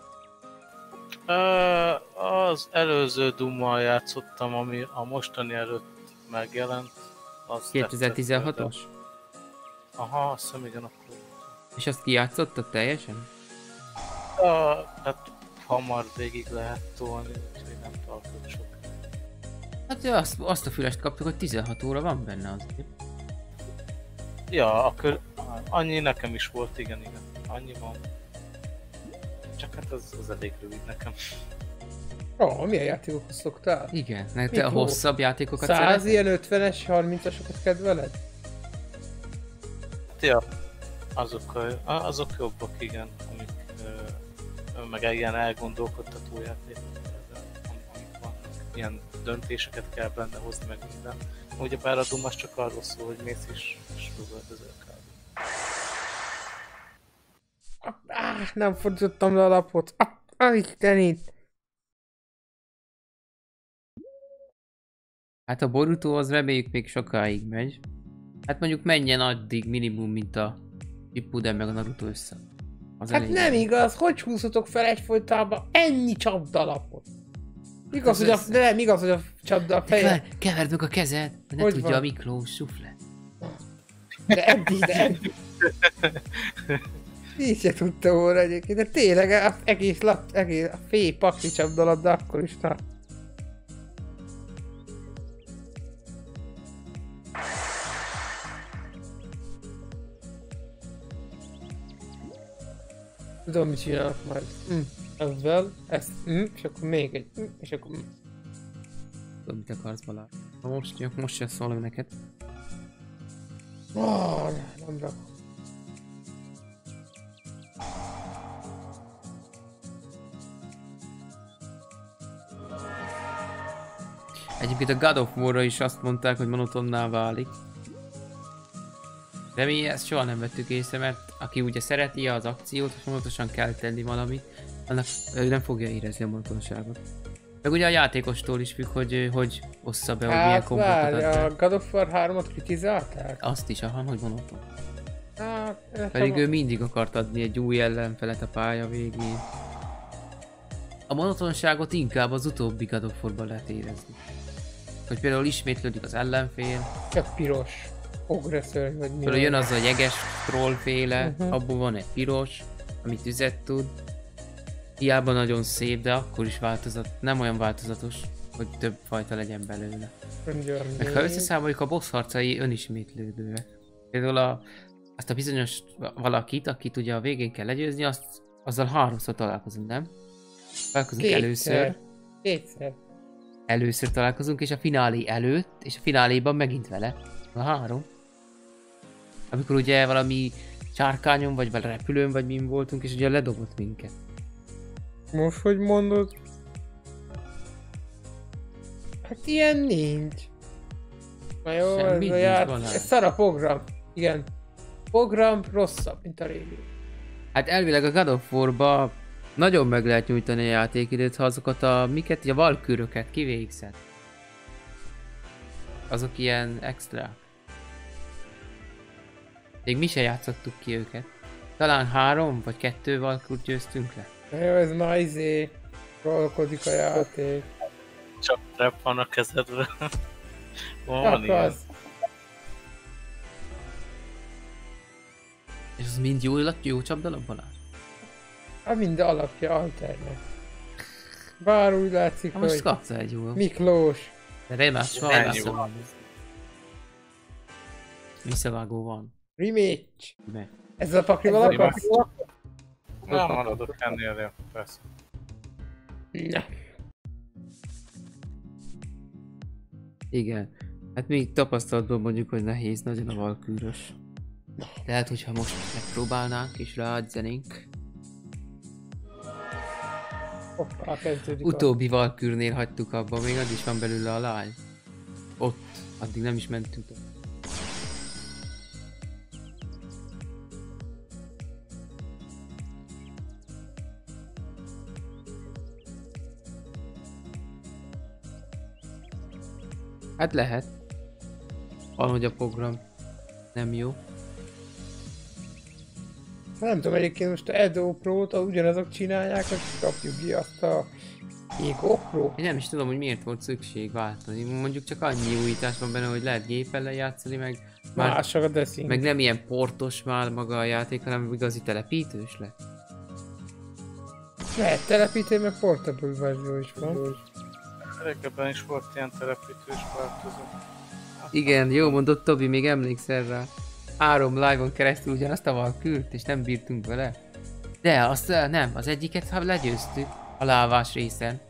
Ö, az előző Doom-mal játszottam, ami a mostani előtt megjelent. Az kétezer-tizenhatos? tetszett. Aha, azt hiszem igen, akkor. És azt kijátszottad teljesen? A, hát hamar végig lehet tolni, úgyhogy nem tartott sok. Hát ja, azt, azt a fülest kaptuk, hogy tizenhat óra van benne az. Ja, akkor annyi nekem is volt, igen, igen. Annyi van. Csak hát az, az elég rövid nekem. Ó, oh, milyen játékokat szoktál? Igen, mert te a Miklós? hosszabb játékokat száz szereted? ilyen ötvenes, harmincasokat kedveled? Ja, azok, a- azok jobbak, igen, amik ö, meg ilyen elgondolkodtató játékok, amik vannak, ilyen döntéseket kell benne hozni, meg minden. Ugyebár a Doom az csak arról szól, hogy mész is, és lövöldözöl kb. Ah, Nem fordítottam le a lapot. Ah, ah Istenit. Hát a Boruto az reméljük még sokáig megy. Hát mondjuk menjen addig minimum, mint a Shippuden meg a Naruto össze. Az Hát elég. nem igaz, hogy húzhatok fel egyfolytában ennyi csapdalapot? Igaz, Ez hogy a, össze. de nem igaz, hogy a csapda a feje. Kever, keverd meg a kezed, hogy ne Hogy tudja van? a Miklós sufle. De eddig, de eddig. Így se tudta volna egyébként, de tényleg a egész lap, egész a fél pakli csapdalap, de akkor is na. Tudom, mit csinálok majd. Mm. Ezzel, ezt, mm, és akkor még egy, mm, és akkor... Mm. Tudom, mit akarsz Balázs. Na most jön, most jön szólok neked. Oh, nem rakom. Egyébként a God of War-ra is azt mondták, hogy monotonná válik. De mi ezt soha nem vettük észre, mert aki ugye szereti az akciót, és fontosan kell tenni valamit, annak ő nem fogja érezni a monotonságot. Meg ugye a játékostól is függ, hogy hogy ossza be, hogy milyen Hát kombokat várj, ad be. a God of War hármat kritizálták? Azt is, aha, hogy monoton. Hát, Pedig ő mindig akart adni egy új ellenfelet a pálya végén. A monotonságot inkább az utóbbi God of War-ban lehet érezni. Hogy például ismétlődik az ellenfél, csak piros. Ogreszörny, vagy mi. például jön az a jeges trollféle, Mhm. abból van egy piros, ami tüzet tud. Hiába nagyon szép, de akkor is változat, nem olyan változatos, hogy több fajta legyen belőle. Meg ha összeszámoljuk, a boss harcai önismétlődőek. Például a, azt a bizonyos valakit, akit ugye a végén kell legyőzni, azt, azzal háromszor találkozunk, nem? Találkozunk Kétszer. először, Kétszer. először találkozunk, és a finálé előtt, és a fináléban megint vele. A három. Amikor ugye valami sárkányon, vagy valami repülőn, vagy min voltunk, és ugye ledobott minket. Most, hogy mondod? Hát ilyen nincs. Na jó, Semmi ez a nincs, ját... Balázs. Ez szar a program. Igen. Program rosszabb, mint a régi. Hát elvileg a God of War-ba nagyon meg lehet nyújtani a játékidőt, ha azokat a miket, a valküröket kivégzed. Azok ilyen extra. Még mi se játszottuk ki őket. Talán három vagy kettő valkürt győztünk le. Na jó, ez már izé... Rolkodik a játék. Csak trap van a kezedre. Van Csak ilyen. az. És az mind jó, jó csapdalap, Balázs? A minden alapja alternek. Bár úgy látszik, Ha most hogy kapsz egy jó. Miklós. De rematch van, Ennyi visszavágó. Visszavágó van. Rematch. Ne. Ez a paklival akarsz? Nem maradok ennél, de persze. Na. Igen. Hát még tapasztalatból mondjuk, hogy nehéz nagyon a valkűrös. Lehet, hogyha most megpróbálnánk és ráadzenénk. Hoppá, kezdődik Utóbbi valkűrnél hagytuk abba, még az is van belőle a lány. Ott, addig nem is mentünk. Hát lehet. Van, hogy a program nem jó. a... Nem tudom, egyébként most a Edo Pro-t az ugyanazok csinálják, hogy kapjuk ki azt a Ego Pro. Én nem is tudom, hogy miért volt szükség váltani. Mondjuk csak annyi újítás van benne, hogy lehet géppel lejátszani, meg már, Mások a deszink. meg nem ilyen portos már maga a játék, hanem igazi telepítős lett. Lehet telepíteni, meg portable verzió is van. Régebben is volt ilyen telepítős változó. Igen, jó mondott Tobi, még emlékszel rá. Három live-on keresztül ugyanazt a valkürt, és nem bírtunk vele. De azt eh, nem, az egyiket ha legyőztük a lávás részen.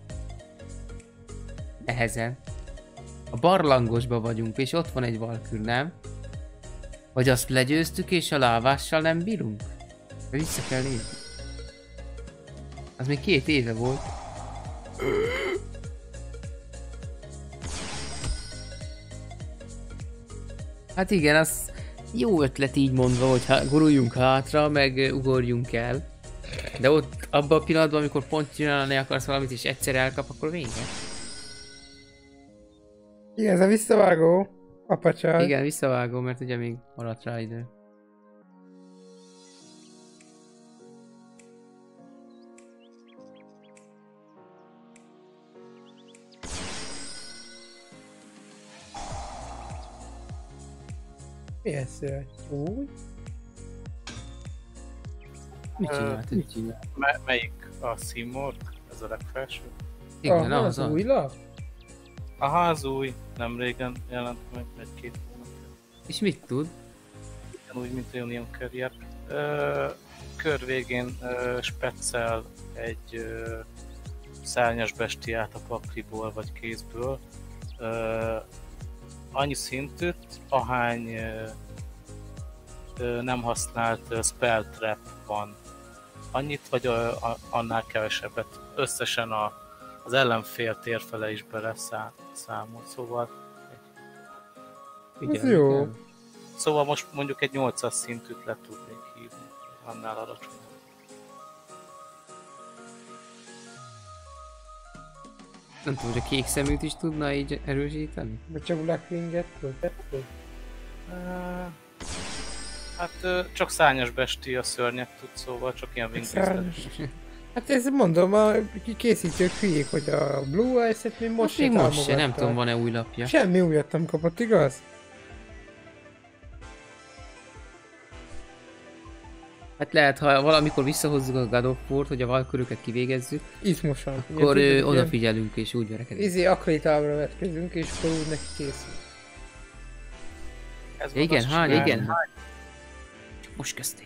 Ehezen. A barlangosba vagyunk, és ott van egy valkür, nem? Vagy azt legyőztük, és a lávással nem bírunk? De vissza kell nézni. Az még két éve volt. Hát igen, az jó ötlet így mondva, hogy ha guruljunk hátra, meg uh, ugorjunk el. De ott abban a pillanatban, amikor pont csinálni akarsz valamit és egyszer elkap, akkor vége. Igen, ez a visszavágó. Apacsál. Igen, visszavágom, mert ugye még maradt rá idő. Mi ez szövet? Úgy? Mit Ö, csinált? Mit csinált? Me- melyik a Simorg? Ez a legfelső? Igen, Aha, az az az. új lap? Aha, az új. Nem régen jelent meg, egy-két hónapja. És mit tud? Úgy, mint a Union Courier. Ö, kör végén ö, speccel egy ö, szárnyas bestiát a pakliból vagy kézből. Ö, annyi szintűt, ahány ö, ö, nem használt ö, spell trap van. Annyit vagy ö, a, annál kevesebbet. Összesen a, az ellenfél térfele is beleszámol, szóval Ez jó. Szóval most mondjuk egy nyolcas szintűt le tudnék hívni, annál alacsonyabb. Nem tudom, hogy a kék szeműt is tudna így erősíteni? Vagy csak Blackwinget tud? Uh, hát uh, csak szárnyas besti a szörnyet tud, szóval csak ilyen wingbeast. Szárnyas. Hát ez mondom, a készítők hülyék, hogy a Blue Eyes-et még most Most még se most se, nem támogatták. tudom, van-e új lapja. Semmi újat nem kapott, igaz? Hát lehet, ha valamikor visszahozzuk a God of War-t, hogy a Valkyrőket kivégezzük, Izmosan. akkor Ugye, ö, tudod, odafigyelünk és úgy verekedünk. Izé akrétávra vetkezünk, és akkor úgy neki készül. Ez Ja, igen, azt hány, csinálja. igen. Most kezdték.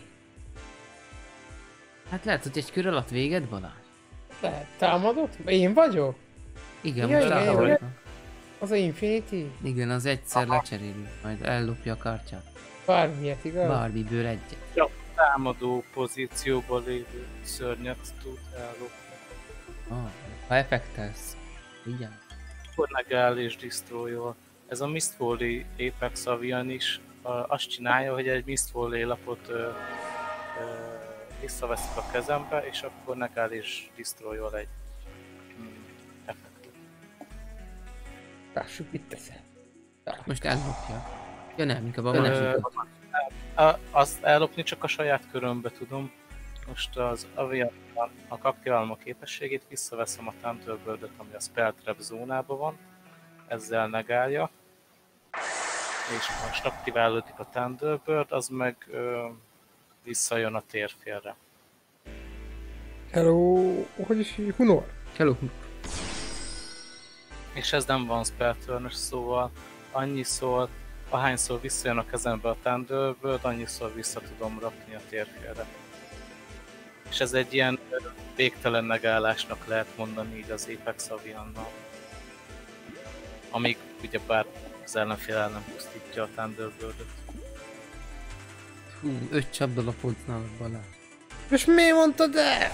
Hát lehet, hogy egy kör alatt véged, Balázs? Lehet, támadott? Én vagyok? Igen, Ja, most igen, támadott. Az a Infinity? Igen, az egyszer lecserélünk, majd ellopja a kártyát. Bármilyet, igaz? Barbie-ből egyet. Támadó pozícióban lévő szörnyet tud ellopni. Ah, ha effektelsz. Igen. Akkor megáll és destroyol. Ez a Mistfall-i Apex Avian is uh, azt csinálja, hogy egy Mistfall lapot uh, uh, visszaveszik a kezembe, és akkor megáll és destroyol egy mm, effektet. Lássuk, mit teszel. Most ellopja. Ja nem, inkább a Ö, másik. a- Azt ellopni csak a saját körömbe tudom. Most az Avian a kapkiválom képességét, visszaveszem a Thunderbird-et, ami a Spell Trap zónában van, ezzel megállja, és most aktiválódik a Thunderbird, az meg ö, visszajön a térfélre. Hello, hogy is így? Hunor? Hello. És ez nem van spell turn-ös, szóval annyiszor, ahányszor visszajön a kezembe a Thunderbird, annyiszor vissza tudom rakni a térfélre. És ez egy ilyen ö, végtelen megállásnak lehet mondani így az Apex Aviannal. Amíg ugyebár az ellenfél el nem pusztítja a Thunderbird-öt. Hú, öt csapdalapot nálad, Balázs. És miért mondtad el?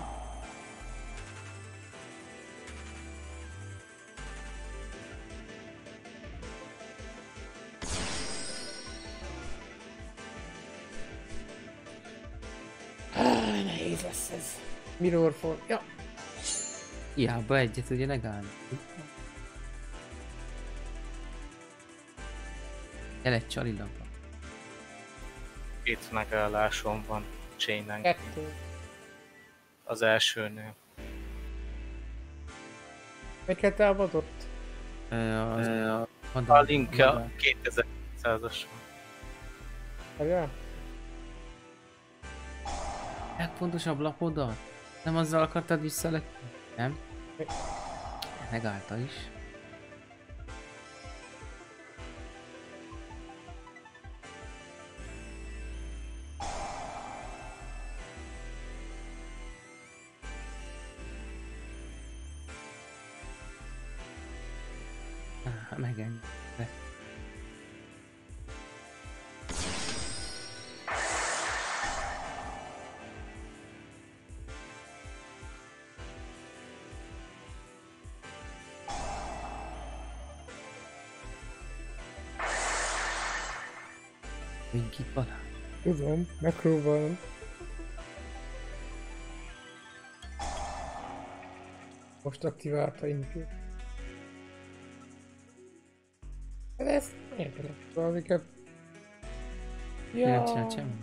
Ah, nehéz lesz ez. Mirrorfall. Ja. Hiába egyet ugye megállni. El egy csali lampa. Két megállásom van chainen. Kettő. Az elsőnél. Miket támadott? Ö, Az, a, A link a kétezer-százas. Várjál? legfontosabb lapodat? Nem azzal akartad vissza? Nem? Megállta is. Ah, megengedte. Tudom, megpróbálom. Most aktiválta inkább. De ezt értelek valamiket. Ja. Nem Ja, csinált semmi.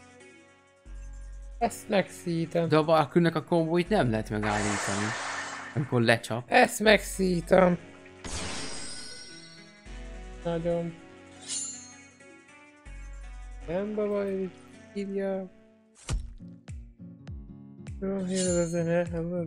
ezt megszítem. De a Valkürnek a kombóit nem lehet megállítani. Amikor lecsap. Ezt megszítem. Nagyon. Nem baj, írja. Jó, jön a zene.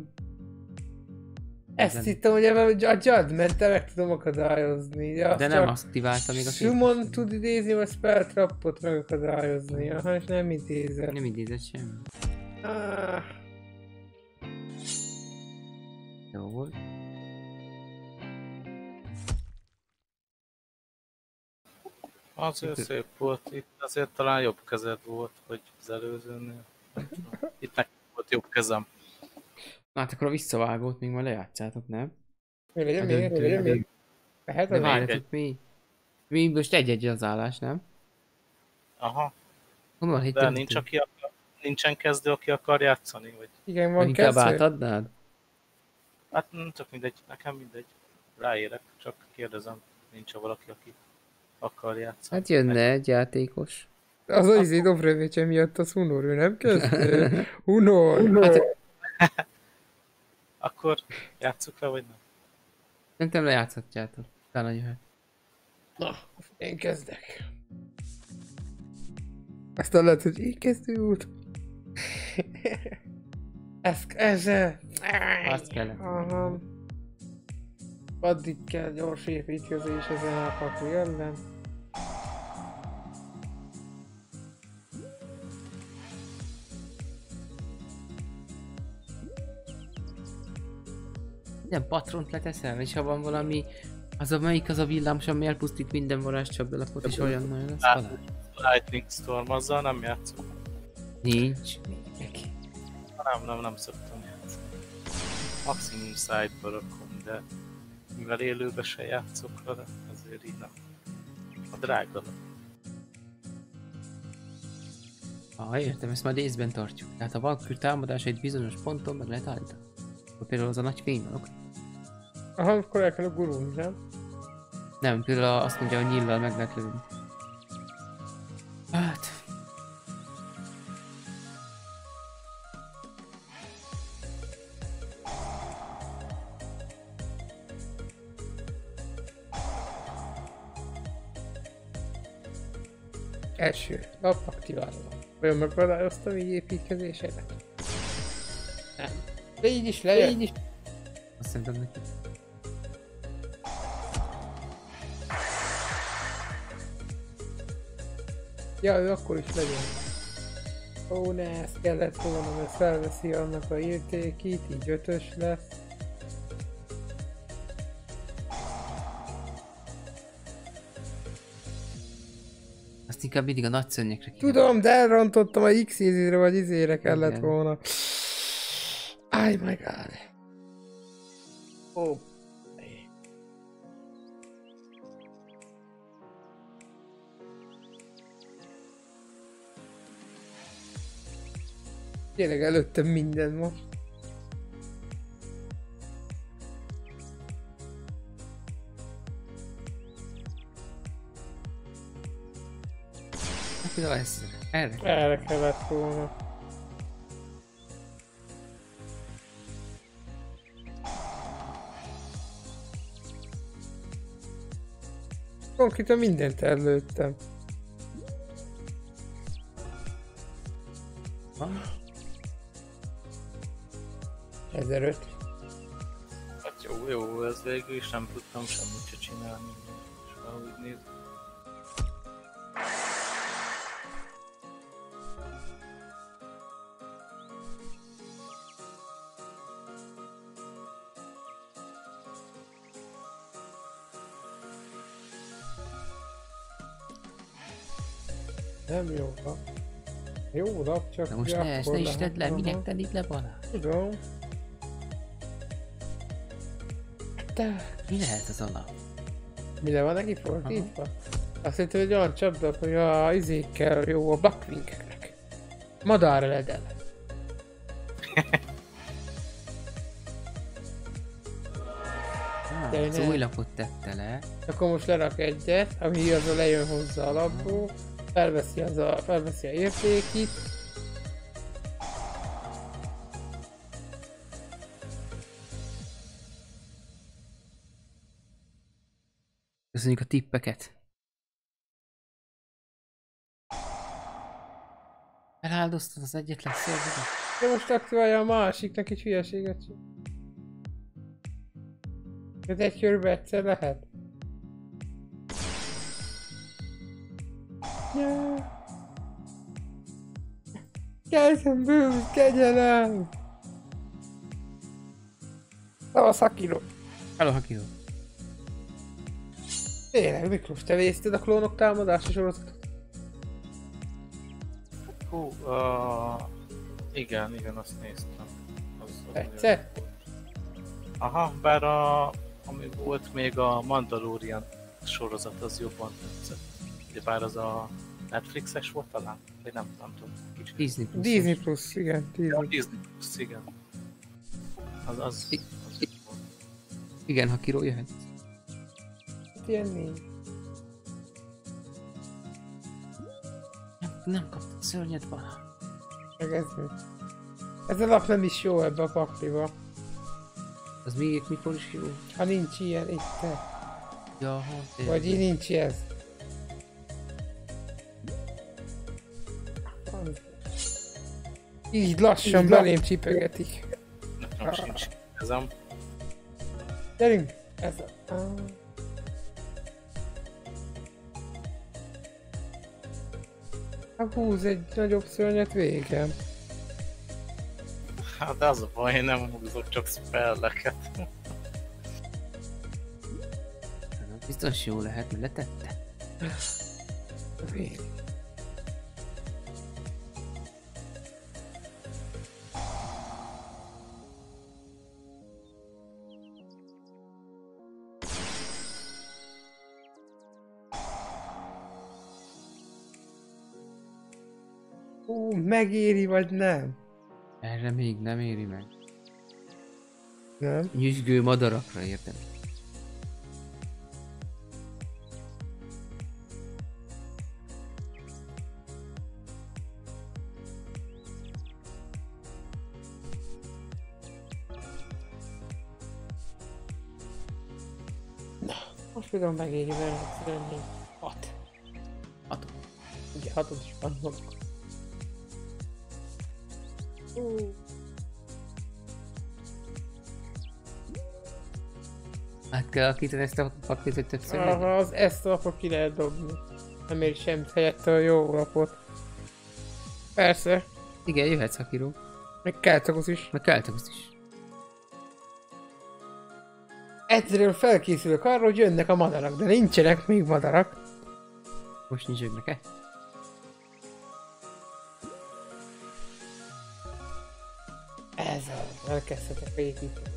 Ezt hittem, hogy ebben a Judgment-tel meg tudom akadályozni. Ja, De nem aktiválta még a két. Summon tud idézni, vagy Spell Trapot megakadályozni. Aha, és nem idézett. Nem idézett semmi. Ah, Jó volt. Azért szép volt, itt azért talán jobb kezed volt, hogy az előzőnél. Itt nekem volt jobb kezem. Na hát akkor a visszavágót még majd lejátszátok, nem? mi legyen A még? Mi döntő. legyen még? Lehet De az várjatok mi? Mi most egy-egy az állás, nem? Aha, Honnan egy de döntő? nincs, aki akar, nincsen kezdő, aki akar játszani, vagy... Igen, Vagy van inkább kezdő. átadnád? Hát nem csak mindegy, nekem mindegy. Ráérek, csak kérdezem, nincs valaki, aki akar játszani. Hát jönne egy játékos. Az az izé Dobrevice miatt az Hunor, ő nem kezdő. Hunor. Hát Akkor játsszuk le, vagy nem? szerintem lejátszhatjátok. Talán jöhet. Na, én kezdek. Aztán lehet, hogy én kezdő út. Ez, ezzel. Azt kellett. Aha. Addig kell gyors építkezés ezen a pakli ellen. Minden patront leteszel, és ha van valami, az a melyik az a villámos, ami elpusztít minden varázscsapdalapot, és olyan nagyon lesz Hát, valami. Lightning Storm, azzal nem játszok. Nincs. Nem, nem, nem szoktam játszani. Maximum side-ba rakom, de mivel élőbe se játszok vele, azért így nem. A drága. Ah, értem, ezt majd észben tartjuk. Tehát a Valkür támadása egy bizonyos ponton meg lehet állítani. Akkor például az a nagy fény van, oké? Aha, akkor el kell gurulni, nem? Nem, például azt mondja, hogy nyillal meg lehet lövni. Hát... Első nap aktiválva. Olyan megakadályoztam így építkezésedet? Nem. De így is lejön. Így is. Azt szerintem neki. Ja, ő akkor is legyen. Ó, ne, ezt kellett volna, mert felveszi annak a értékét, így ötös lesz. Azt inkább mindig a nagy szörnyekre kéne. Tudom, de elrontottam a X izére vagy izére kellett Igen. volna. Oh my god. Ó. Tényleg előttem minden most. Hát például ez. Erre. Erre kellett volna. Konkrétan mindent előttem. Van? ezeröt. Hát jó, jó, ez végül is nem tudtam semmit se csinálni. És valahogy néz. Nem jó nap. Jó nap, csak De most akkor ne, ezt ne is lehet tedd le, volna. minek tennéd le Balázs? Tudom. De Mi lehet az alap? mire van neki fordítva? Azt hittem, hogy olyan csapda, hogy a izékkel jó a Buckwingeknek. Madár ledel. Jaj, Az ne. új lapot tette le. Akkor most lerak egyet, ami az a lejön hozzá a lapból, felveszi, az a, felveszi a értékit. Köszönjük a tippeket. Eláldoztad az egyetlen szervedet. De most aktiválja a másiknak is hülyeséget sem. Ez egy körbe egyszer lehet. Yeah. Keltem bőt, kegyelem! Szavasz Hakiro. Hello, Hakiro. Tényleg, Miklós, te vészted a klónok támadása sorozatot? Hú, uh, igen, igen, azt néztem. Az, az Egyszer? Aha, bár a, ami volt még a Mandalorian sorozat, az jobban tetszett. De bár az a Netflixes volt talán? Vagy nem, nem tudom. Kicsit. Disney Plus. Disney Plus, igen, Ja, Disney. Disney Plus, igen. Az, az, I- az I- volt. Igen, Hakiro jöhet. Ilyen négy. Nem, nem kaptad szörnyet valaha. Meg ez mi? Ez a lap nem is jó ebbe a pakliba. Az még mikor is jó? Ha nincs ilyen itt te. Ja, ha, Vagy így nincs ez. Így lassan Így belém csipegetik. Nekem sincs ezem. Gyerünk! Ez a... Ah. Hát húz egy nagyobb szörnyet végem. Hát de az a baj, én nem húzok csak spelleket. Biztos jó lehet, mert letette. Vég. Ú, megéri vagy nem? Erre még nem éri meg. Nem? Nyüzsgő madarakra értem. Most tudom megéri, mert szerintem hat. Hatot. Ugye hatod is van mondva. Ú. Át kell alakítani ezt a paklit, hogy többször legyen? Aha, az ezt a lapot ki lehet dobni. Nem ér semmit helyette a jó lapot. Persze, Igen, jöhetsz, Hakiro. meg Keltakusz is. Meg Keltakusz is. Egyszerűen felkészülök arra, hogy jönnek a madarak, de nincsenek még madarak. Most nyüzsögnek-e? Ez az, elkezdhetek építeni.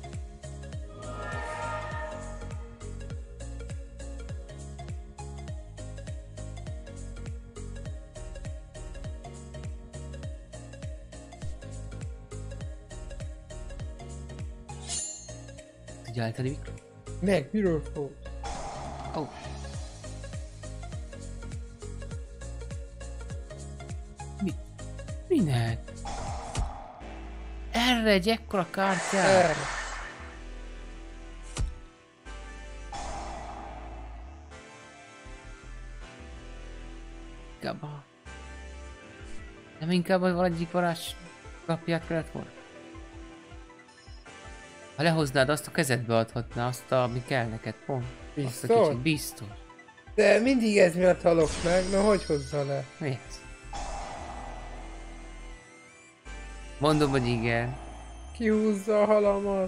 Tudja állítani mikro? Meg, miről szól? Ó. Oh. Mi? Minek? Erre egy ekkora kártyát? Erre. Inkább a... Nem inkább a egyik varázs lapját kellett volna? Ha lehoznád, azt a kezedbe adhatná, azt a, ami kell neked, pont. Azt a Biztos? kicsit biztos. De mindig ez miatt halok meg, na hogy hozza le? Mi ez? Mondom, hogy igen. Kihúzza a halamat.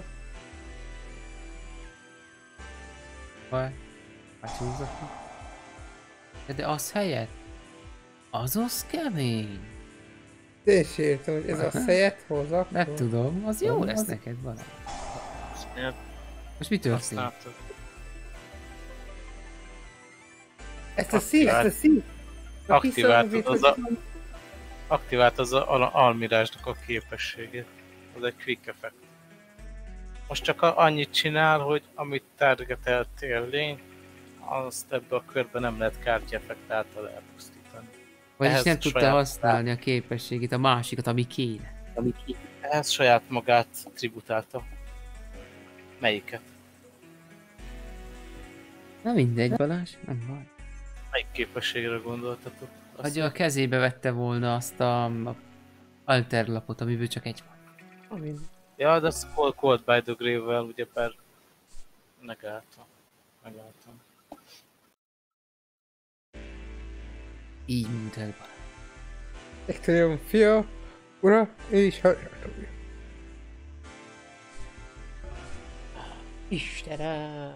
Vagy? Vagy húzzak ki? De, de az helyett? Az az kemény. De is értem, hogy ez a szejet hoz akkor. Meg tudom, az jó Az- lesz az- neked valami. Miért Most mi történt? használtad? Ezt a szív, ezt a szív. A Aktiváltad kiszorít, az hogy- a... Aktivált az a, a almirásnak a képességét. Az egy quick effect. Most csak a- annyit csinál, hogy amit targeteltél lény, azt ebbe a körbe nem lehet kártyaeffekt által elpusztítani. Vagyis Ehhez nem tudta saját használni a képességét, a másikat, ami kéne. Ehhez saját magát tributálta. Melyiket? Na mindegy, Balázs, nem baj. Melyik képességre gondoltatok? Azt Hogy a kezébe vette volna azt a, a alterlapot, amiből csak egy van. Amin. Ja, de az Cold, Cold by the Grave-vel ugyebár megálltam. Megálltam. Így múlt el Balázs. Ektorium fia, ura, és ha... Istenem!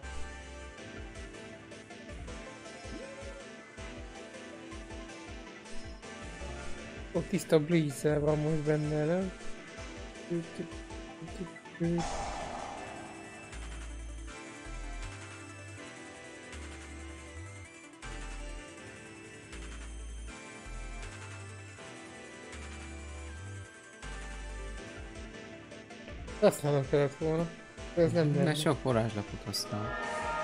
Ott tiszta Breeze van most benne, nem? Használnom kellett volna. Ez nem Mert benne. sok varázslapot használ.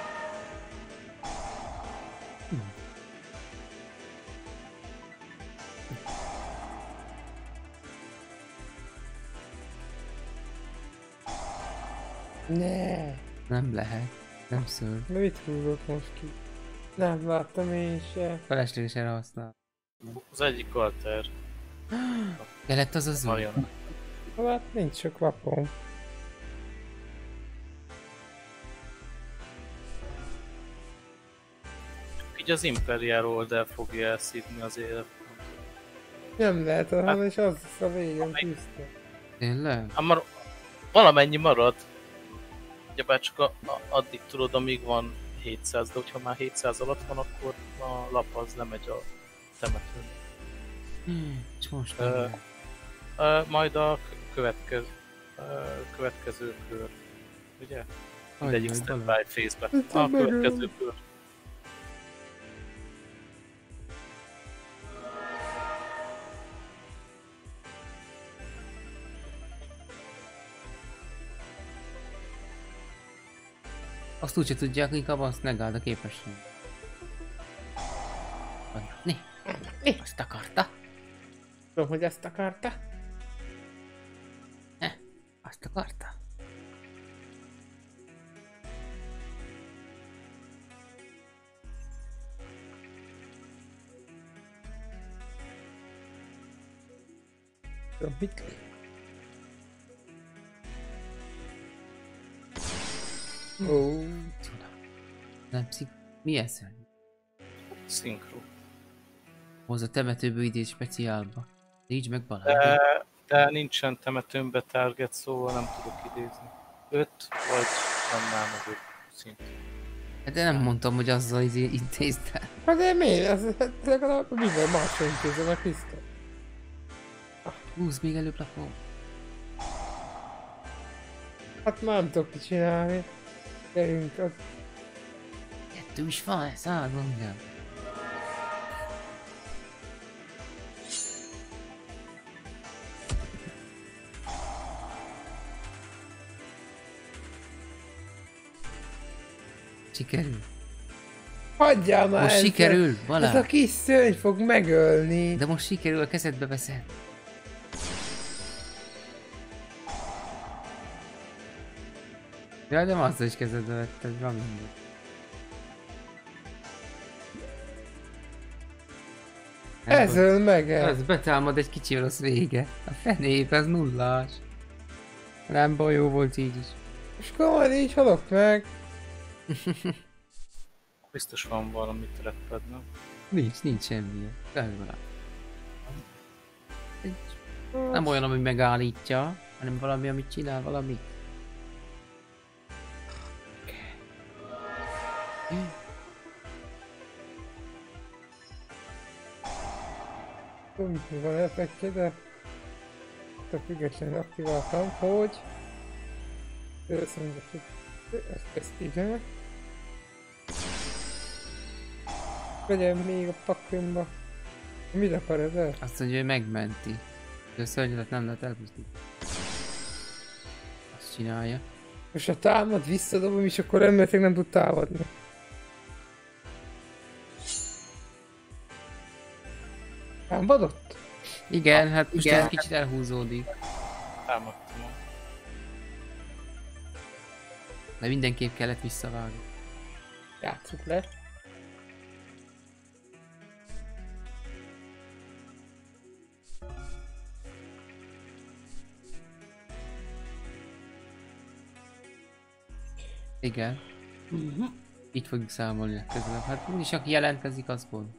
Ne. Nem lehet. Nem szól. De mit húzott most ki? Nem láttam én se. Felesleges erre használ. Az egyik alter. Kellett az az új. Marion. Hát nincs sok lapom. Így az Imperial oldal fogja elszívni az élet. Nem lehet, Hát- hanem és az lesz a végén tiszta. Tényleg? Hát mar- valamennyi marad. Ugyebár csak a, a, addig tudod, amíg van hétszáz, de hogyha már hétszáz alatt van, akkor a lap az lemegy a temetőn. Hmm, és most Ö, nem lehet. Ö, majd a következő, következő kör, ugye? Mindegyik Ajjaj, step Balázs. by phase-be. Hát, A meg- következő kör. Azt úgyse tudják, inkább azt megáld a képesség. Né, azt akarta. Tudom, hogy ezt akarta. Azt akarta. Tudom, mit lép. Ó, Csoda. Nem szik... Milyen szörny? Szinkro. Hoz a temetőből idéz speciálba. Nincs meg Balázs. De, de nincsen temetőmbe target, szóval nem tudok idézni. Öt vagy annál meg öt szint. De nem mondtam, hogy azzal izé intézte. hát de miért? Ez ez legalább minden másra intézem a Krisztus. Húzd még előbb lapom. Hát már nem tudok mit csinálni. Gyerünk, az... Kettő is van, ez áll, mondjam. Sikerül. Hagyjál már Most ezzel. sikerül, Ez a Balázs. kis szörny fog megölni. De most sikerül, a kezedbe veszed. Ja, de azzal is kezedbe vetted, van mindegy. Ez öl meg el. Ez betámad egy kicsi rossz vége. A fenébe, ez nullás. Nem baj, jó volt így is. És akkor majd így halok meg. Biztos van valami trepped, nem? Nincs, nincs semmi. Legalább. Nem olyan, ami megállítja, hanem valami, amit csinál valami. Tudom, hogy van effektje, de... Attól függetlenül aktiváltam, hogy... Azt mondja, hogy... Ezt, ezt igen. Vegyem még a pakkömba. Mit akar ez el? Azt mondja, hogy megmenti. De a szörnyetet nem lehet elpusztítani. Azt csinálja. Most ha támad, visszadobom, és akkor remélhetőleg nem tud támadni. Támadott? Igen, hát most igen. ez kicsit elhúzódik. Támadtam. De mindenképp kellett visszavágni. Játsszuk le. Igen. Így fogjuk számolni legközelebb. Hát úgyis aki jelentkezik, az pont.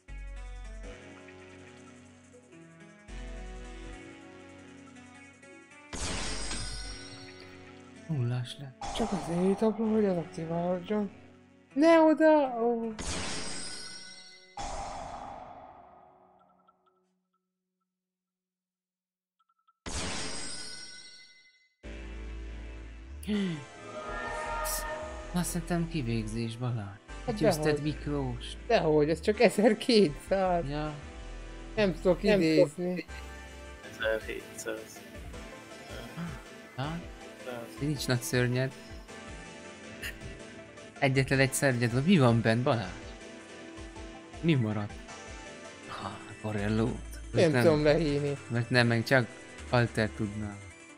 Nullás lett. Csak azért abban, hogy az aktiválódjon. Ne oda! Ó. Azt szerintem kivégzés, Balázs. Hát Győzted dehogy. Miklós. Dehogy, ez csak ezerkétszáz. Ja. Nem tudok Nem idézni. ezerhétszáz. Ha? Nincs nagy szörnyed. Egyetlen egy szörnyed van. Mi van bent, Balázs? Mi maradt? Ha, Borrellót. Nem tudom lehívni. Mert nem, meg csak Alter tudná.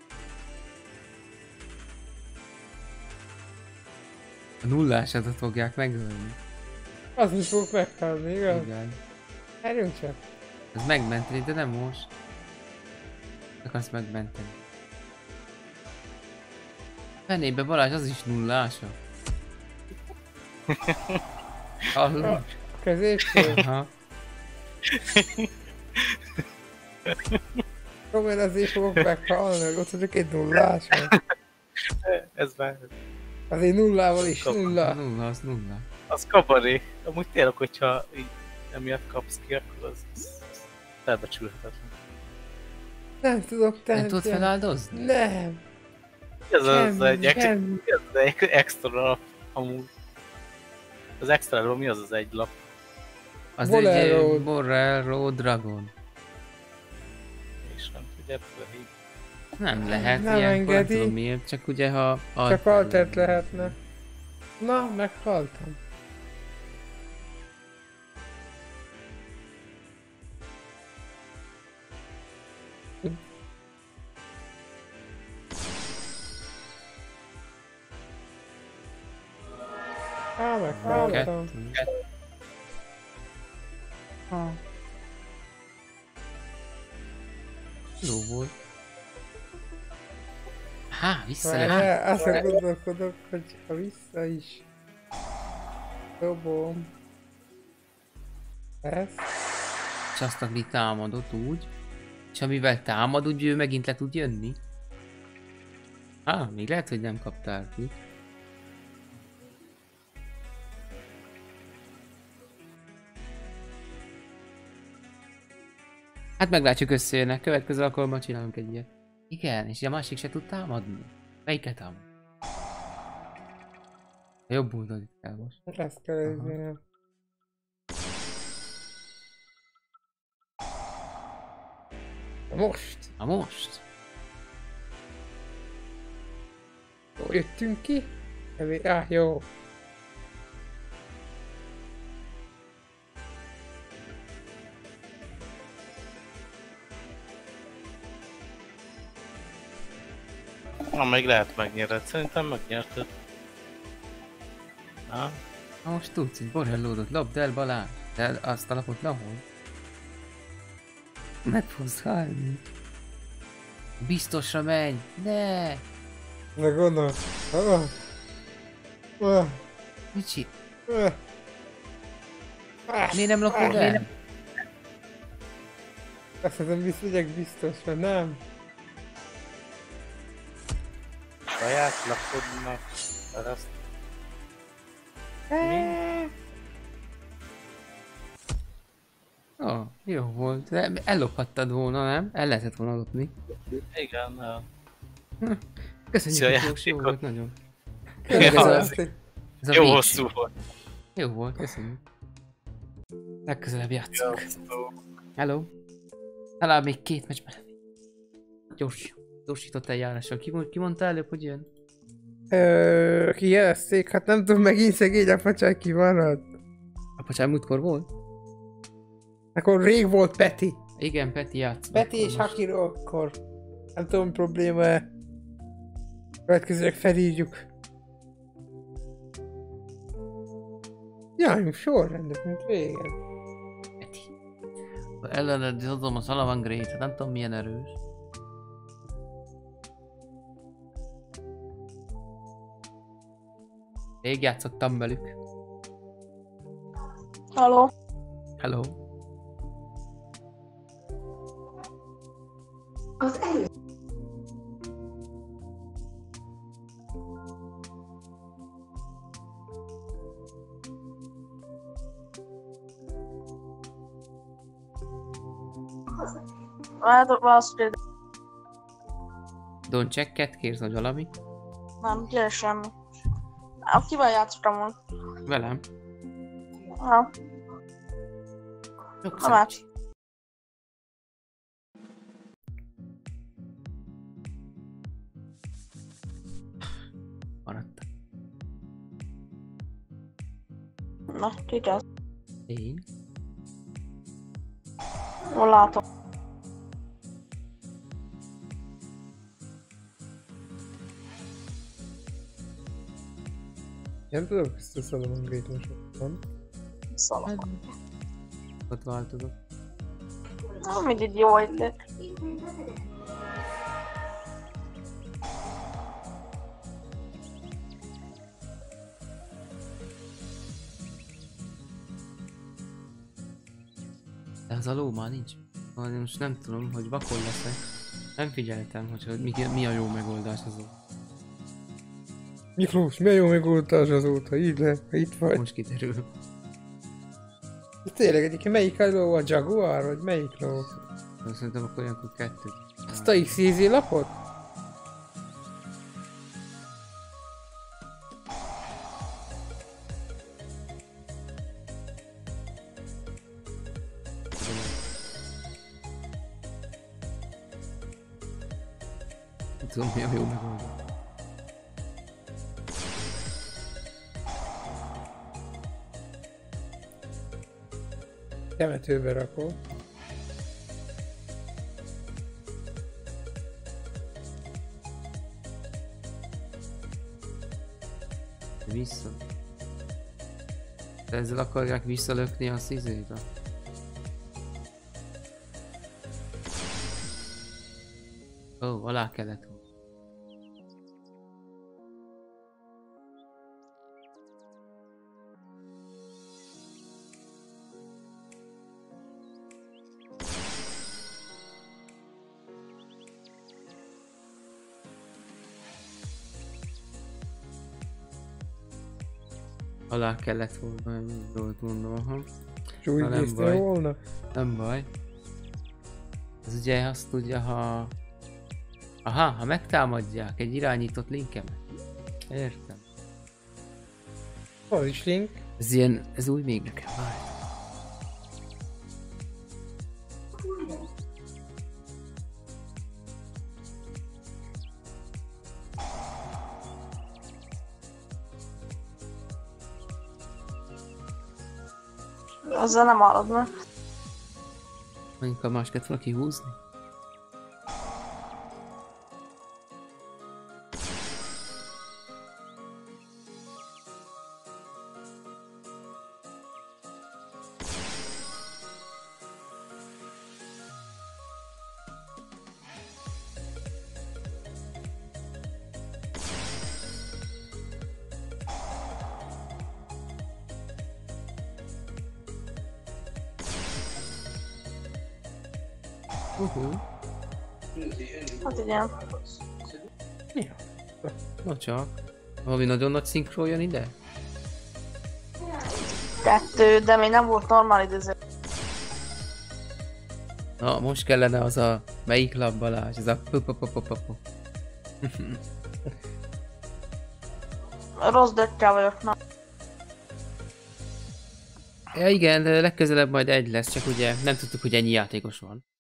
A nullásadat fogják megölni. Az is fogok meghalni, igaz? Igen. Erünk csak. Ez megmenteni, de nem most. Akarsz megmenteni. Fenébe Balázs, az is nullása. Hallod? Középső. Aha. Komolyan azért fogok meghalni, hogy ott csak egy nullás van. Ez már... Azért nullával is Kap- nulla. Nulla, az nulla. Az kabaré. Amúgy tényleg, hogyha így emiatt kapsz ki, akkor az, az felbecsülhetetlen. Nem tudok tenni. Nem tudod feláldozni? Nem. Ez az Semmi, egy, ex- semmi. ez az egy extra lap, amúgy. Az extra mi az az egy lap? Az Bolero. egy Borrello Dragon. És nem tudja ebből hívni. Nem lehet, Nem ilyenkor nem engedi. tudom miért, csak ugye ha... Csak altert lehetne. Na, meghaltam. Á, meghaltam. Kettő. Ha. Jó volt. Há, vissza lehet. Várjál, azon gondolkodok, hogy ha vissza is dobom ezt. És azt, ami támadott úgy. És amivel támad, úgy ő megint le tud jönni. Á, még lehet, hogy nem kaptál ki. Hát meglátjuk, összejönnek. Következő alkalommal csinálunk egy ilyet. Igen, és a másik se tud támadni. Melyiket támad? A jobb oldalit kell most. Ezt kell néznem. Most! Na most? Jó, jöttünk ki? Elé- Á, jó. Na, még lehet megnyered. Szerintem megnyerted. Na, Na most tudsz, hogy Borrellódot lopd el, Balázs. De azt a lapot lehol. Meg fogsz halni. Biztosra menj! Ne! Na gondolom. Ah. Ah. Mit csinál? Ah. Ah. Miért nem lopod el? Azt hiszem, visszamegyek biztosra, nem? saját lakodnak. Ezt Ó, oh, jó volt. De ellophattad volna, nem? El lehetett volna lopni. igen, uh, Köszönjük, Szia, Miklós, jó játékot. volt nagyon. Ja, ez, a, ez ez a jó végső. hosszú volt. Jó volt, köszönjük. Legközelebb játszunk. Sziasztok. Hello. Talán még két meccs bele. Gyors. Gyorsított eljárással. Ki, ki mondta előbb, hogy jön? Ö, kijelezték, hát nem tudom, megint szegény a pacsák kimaradt. A pacsám múltkor volt? Akkor rég volt Peti. Igen, Peti játszott. Peti és Hakiro akkor. Nem tudom, probléma-e. Következőleg felírjuk. Járjunk sorrendben, mint régen. Peti. Ellened adom a Salamangre-t, nem tudom milyen erős. Rég játszottam velük. Halló? Hello. Az elő. Hát az például Don't checket, kérsz, vagy valami? nem, gyere semmi. Hát kivel játszottam volna? Velem. Ha, Jó, na már. Maradtam. Na, ki kezd? Én? Jól látom. Nem tudom, ezt a Salomon Great most ott van. Szalom. Ott változok. Na, mindig jó ötlet. De az a ló már nincs. Most nem tudom, hogy vakon leszek. Nem figyeltem, hogy, hogy mi, mi a jó megoldás azon. Miklós, milyen jó megoldás azóta, így le, ha itt vagy. Most kiderül. Tényleg egyébként melyik a ló, a Jaguar, vagy melyik ló? Szerintem akkor olyankor kettő. Azt a iksz í zé lapot? Nem tudom, mi a jó megoldás. Temetőbe rakom. Vissza. De ezzel akarják visszalökni a szizébe? Ó, oh, alá kellett volna. Alá kellett volna, nem jól mondom, aha. És úgy Na, nem néztél baj. volna? Nem baj. Ez ugye azt tudja, ha... Aha, ha megtámadják egy irányított linkemet. Értem. Az is link. Ez ilyen, ez új még nekem, várj. Ezzel nem hallod meg. Mondjuk a másikat volna kihúzni. Uh-huh. Hát igen. Ja. Na csak. Valami nagyon nagy szinkron jön ide? Kettő, de még nem volt normál időző. Na, most kellene az a... Melyik lap Balázs? Ez a... pu-pu-pu-pu-pu. Rossz dökkel vagyok, na. Ja igen, de legközelebb majd egy lesz, csak ugye nem tudtuk, hogy ennyi játékos van.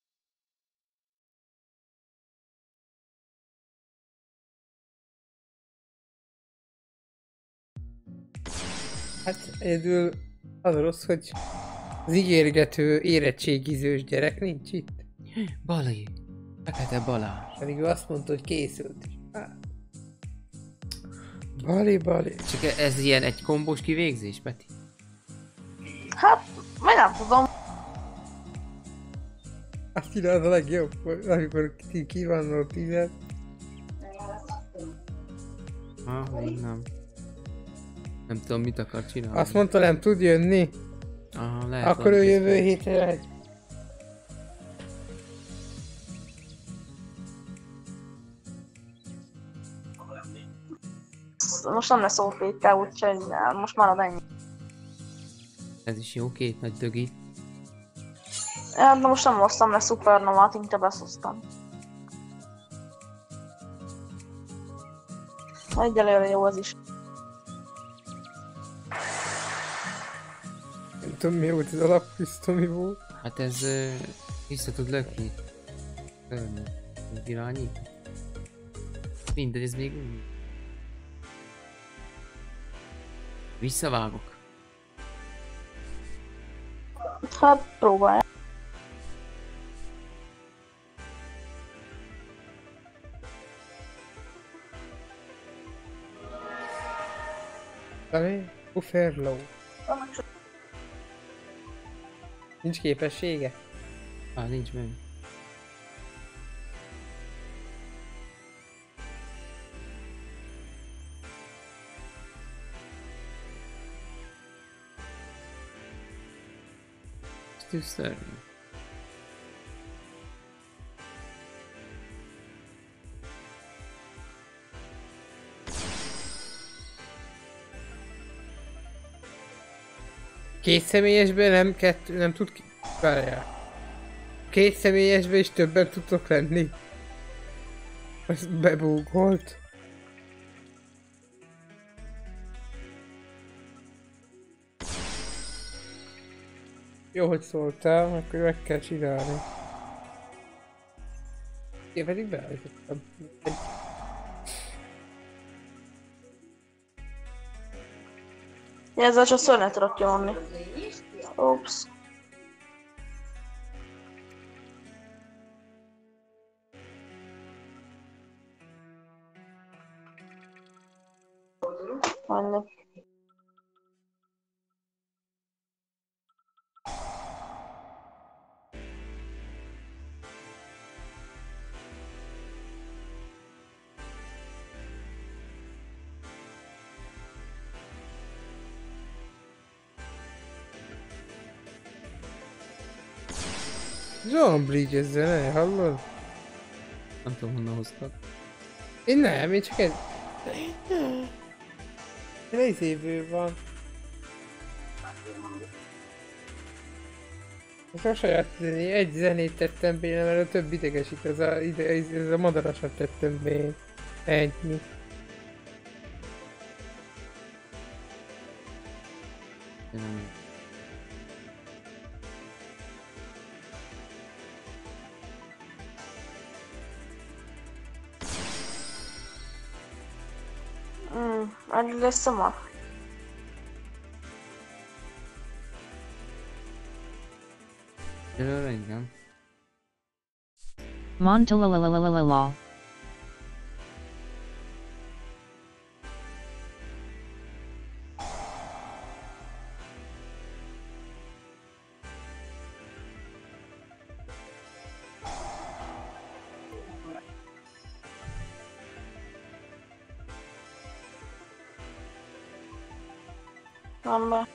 Hát egyedül az a rossz, hogy az ígérgető érettségizős gyerek nincs itt. Bali. Fekete Balázs. Pedig ő azt mondta, hogy készült is. Hát. Bali, bali. Csak e- ez ilyen egy kombós kivégzés, Peti? Hát, vagy nem tudom. Azt csinálod a legjobb, amikor ki, ki van ott tízet. Ah, még nem. Nem tudom, mit akar csinálni. Azt mondta, nem tud jönni. Aha, lehet. Akkor ő valami jövő közben. hétre megy. Most nem lesz ó pé ká, úgyhogy most marad ennyi. Ez is jó, két nagy dögi. Ja, de most nem hoztam le Supernovát, inkább ezt hoztam. Egyelőre jó az is. Nem tudom mi volt az alapkrisztó, mi volt. Hát ez uh, vissza tud lökni. Körülni. Irányít. Mindegy, ez még úgy. Visszavágok. Hát próbálj. Talán Ufferlow. Nincs képessége? Á, nincs meg. Too certain. Két személyesben nem kettő, nem tud ki... Várjál. Két személyesben is többen tudtok lenni. Ez bebúgolt. Jó, hogy szóltál, akkor meg kell csinálni. Én pedig beállítottam. Egy... Ja, ezzel csak szörnyet tudok kimonni. Ups. Annyi. John Bridge ezzel, ne hallod? Nem tudom, honnan hoztad. Én nem, én csak egy... Egy évő van. Most a saját zené, egy zenét tettem be, mert a több idegesít, ez a, ide, ez a madarasat tettem be. Ennyi. Én nem... Mm, annyi lesz a ma. Előre igen. Montalalalalalalala. Nem be.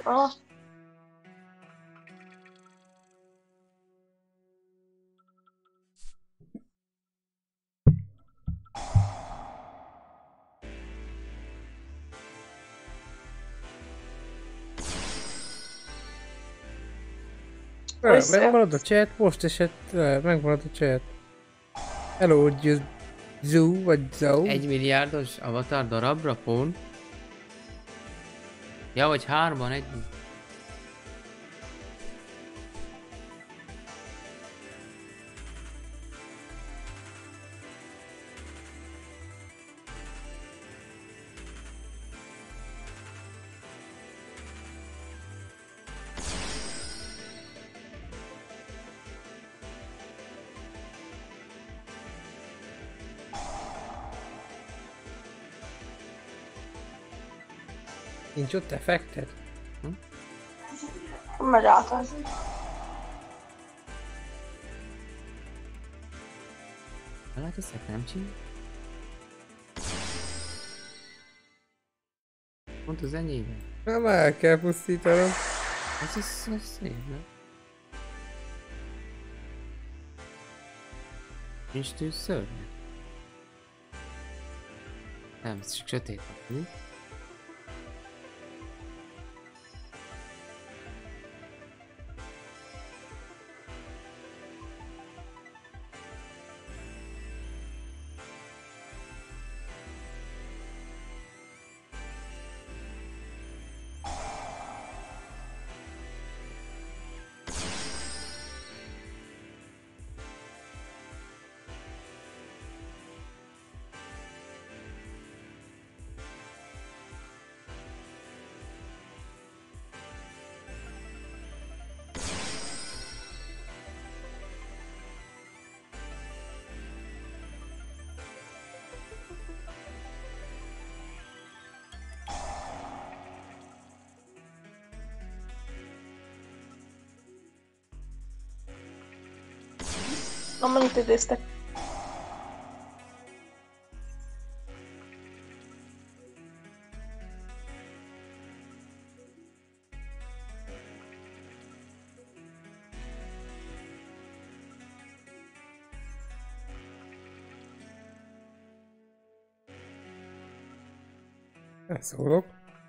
Ah, Vissza. Megmarad a chat, most esett le, megmarad a chat. Hello, Zoo vagy Zou. Egy milliárdos avatar darabra, pont. Ja, vagy hárman egy. Nincs ott effekted? megy át az. Hát ezt nem csinál. Pont az enyében. Nem, el kell pusztítanom. Ez is ez szép, nem? Nincs tűz szörnyű. Nem, ez csak sötét. Mi? Na, mennyit idéztek? Ezt szólok.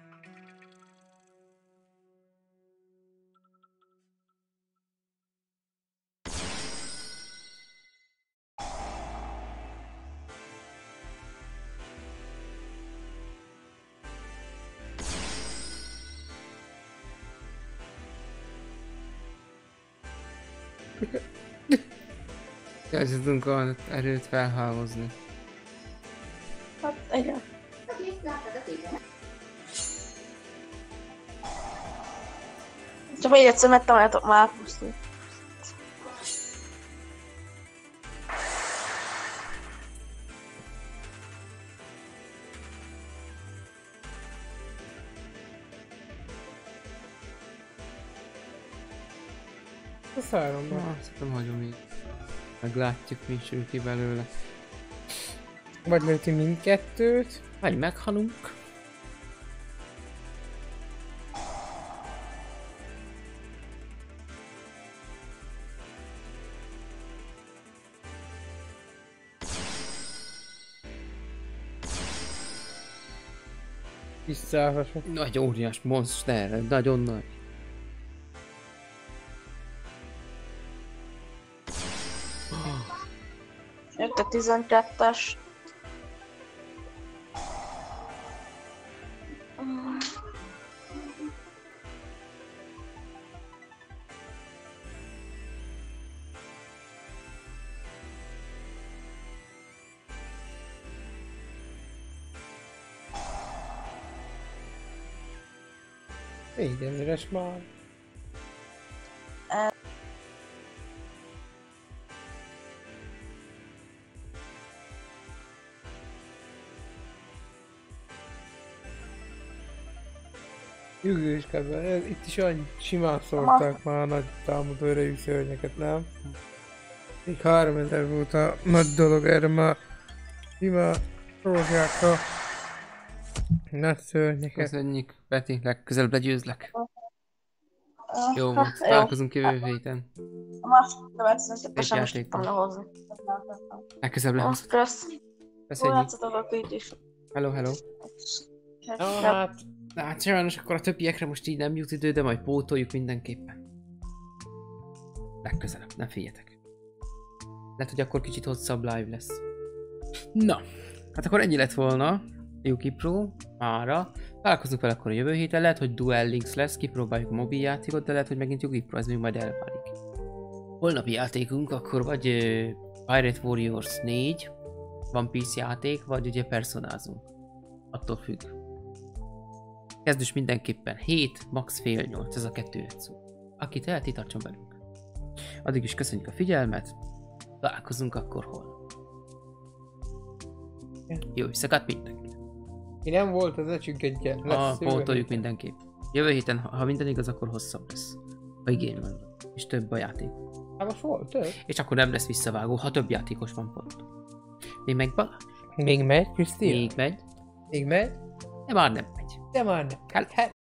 Ja, tudunk a erőt felhalmozni. Hát, igen. Csak még egyszer megtanuljátok már pusztult. A száromban. Na, azt nem hagyom így. Meglátjuk, mi sül ki belőle. Vagy lőti mindkettőt. Vagy meghalunk. Visszaállhassuk. Nagy óriás monster, nagyon nagy. Jött a tizenkettes. négyezeres már. Jügős kedven, ez itt is annyi simán szórták már a nagy támadó erejű szörnyeket, nem? Még háromezer volt a nagy dolog, erre már simán szórják a nagy szörnyeket. Köszönjük, Peti, legközelebb legyőzlek. Jó, Hát, Max, találkozunk jövő héten. A másik következőképpen Egy sem is játékban. tudtam lehozni. Legközelebb Ah, lehoz. kösz. Jó, Köszönjük. játszatok itt is. Hello, hello. Na, hát, Hát sajnos akkor a többiekre most így nem jut idő, de majd pótoljuk mindenképpen. Legközelebb, ne féljetek. Lehet, hogy akkor kicsit hosszabb live lesz. Na, hát akkor ennyi lett volna. Yuki Pro, mára. Találkozunk vele akkor a jövő héten, lehet, hogy Duel Links lesz, kipróbáljuk a mobil játékot, de lehet, hogy megint Yuki Pro, ez még majd elválik. Holnapi játékunk akkor vagy uh, Pirate Warriors négy, One Piece játék, vagy ugye Personázunk. Attól függ. Kezdős mindenképpen hét, max fél nyolc, ez a kettő játszó. Aki teheti, tartson velünk. Addig is köszönjük a figyelmet, találkozunk akkor hol. Jó éjszakát mindenki. ki nem volt, az ne csüggedjen. Ha Lesz jövő pótoljuk héten. mindenképp. Jövő héten, ha ha minden igaz, akkor hosszabb lesz. Ha igény van. És több a játék. Hát most volt több. És akkor nem lesz visszavágó, ha több játékos van pont. Még megy Balázs? Még megy, Krisztina? Még megy, Még megy? de már nem megy. De már nem. Hát, Hát,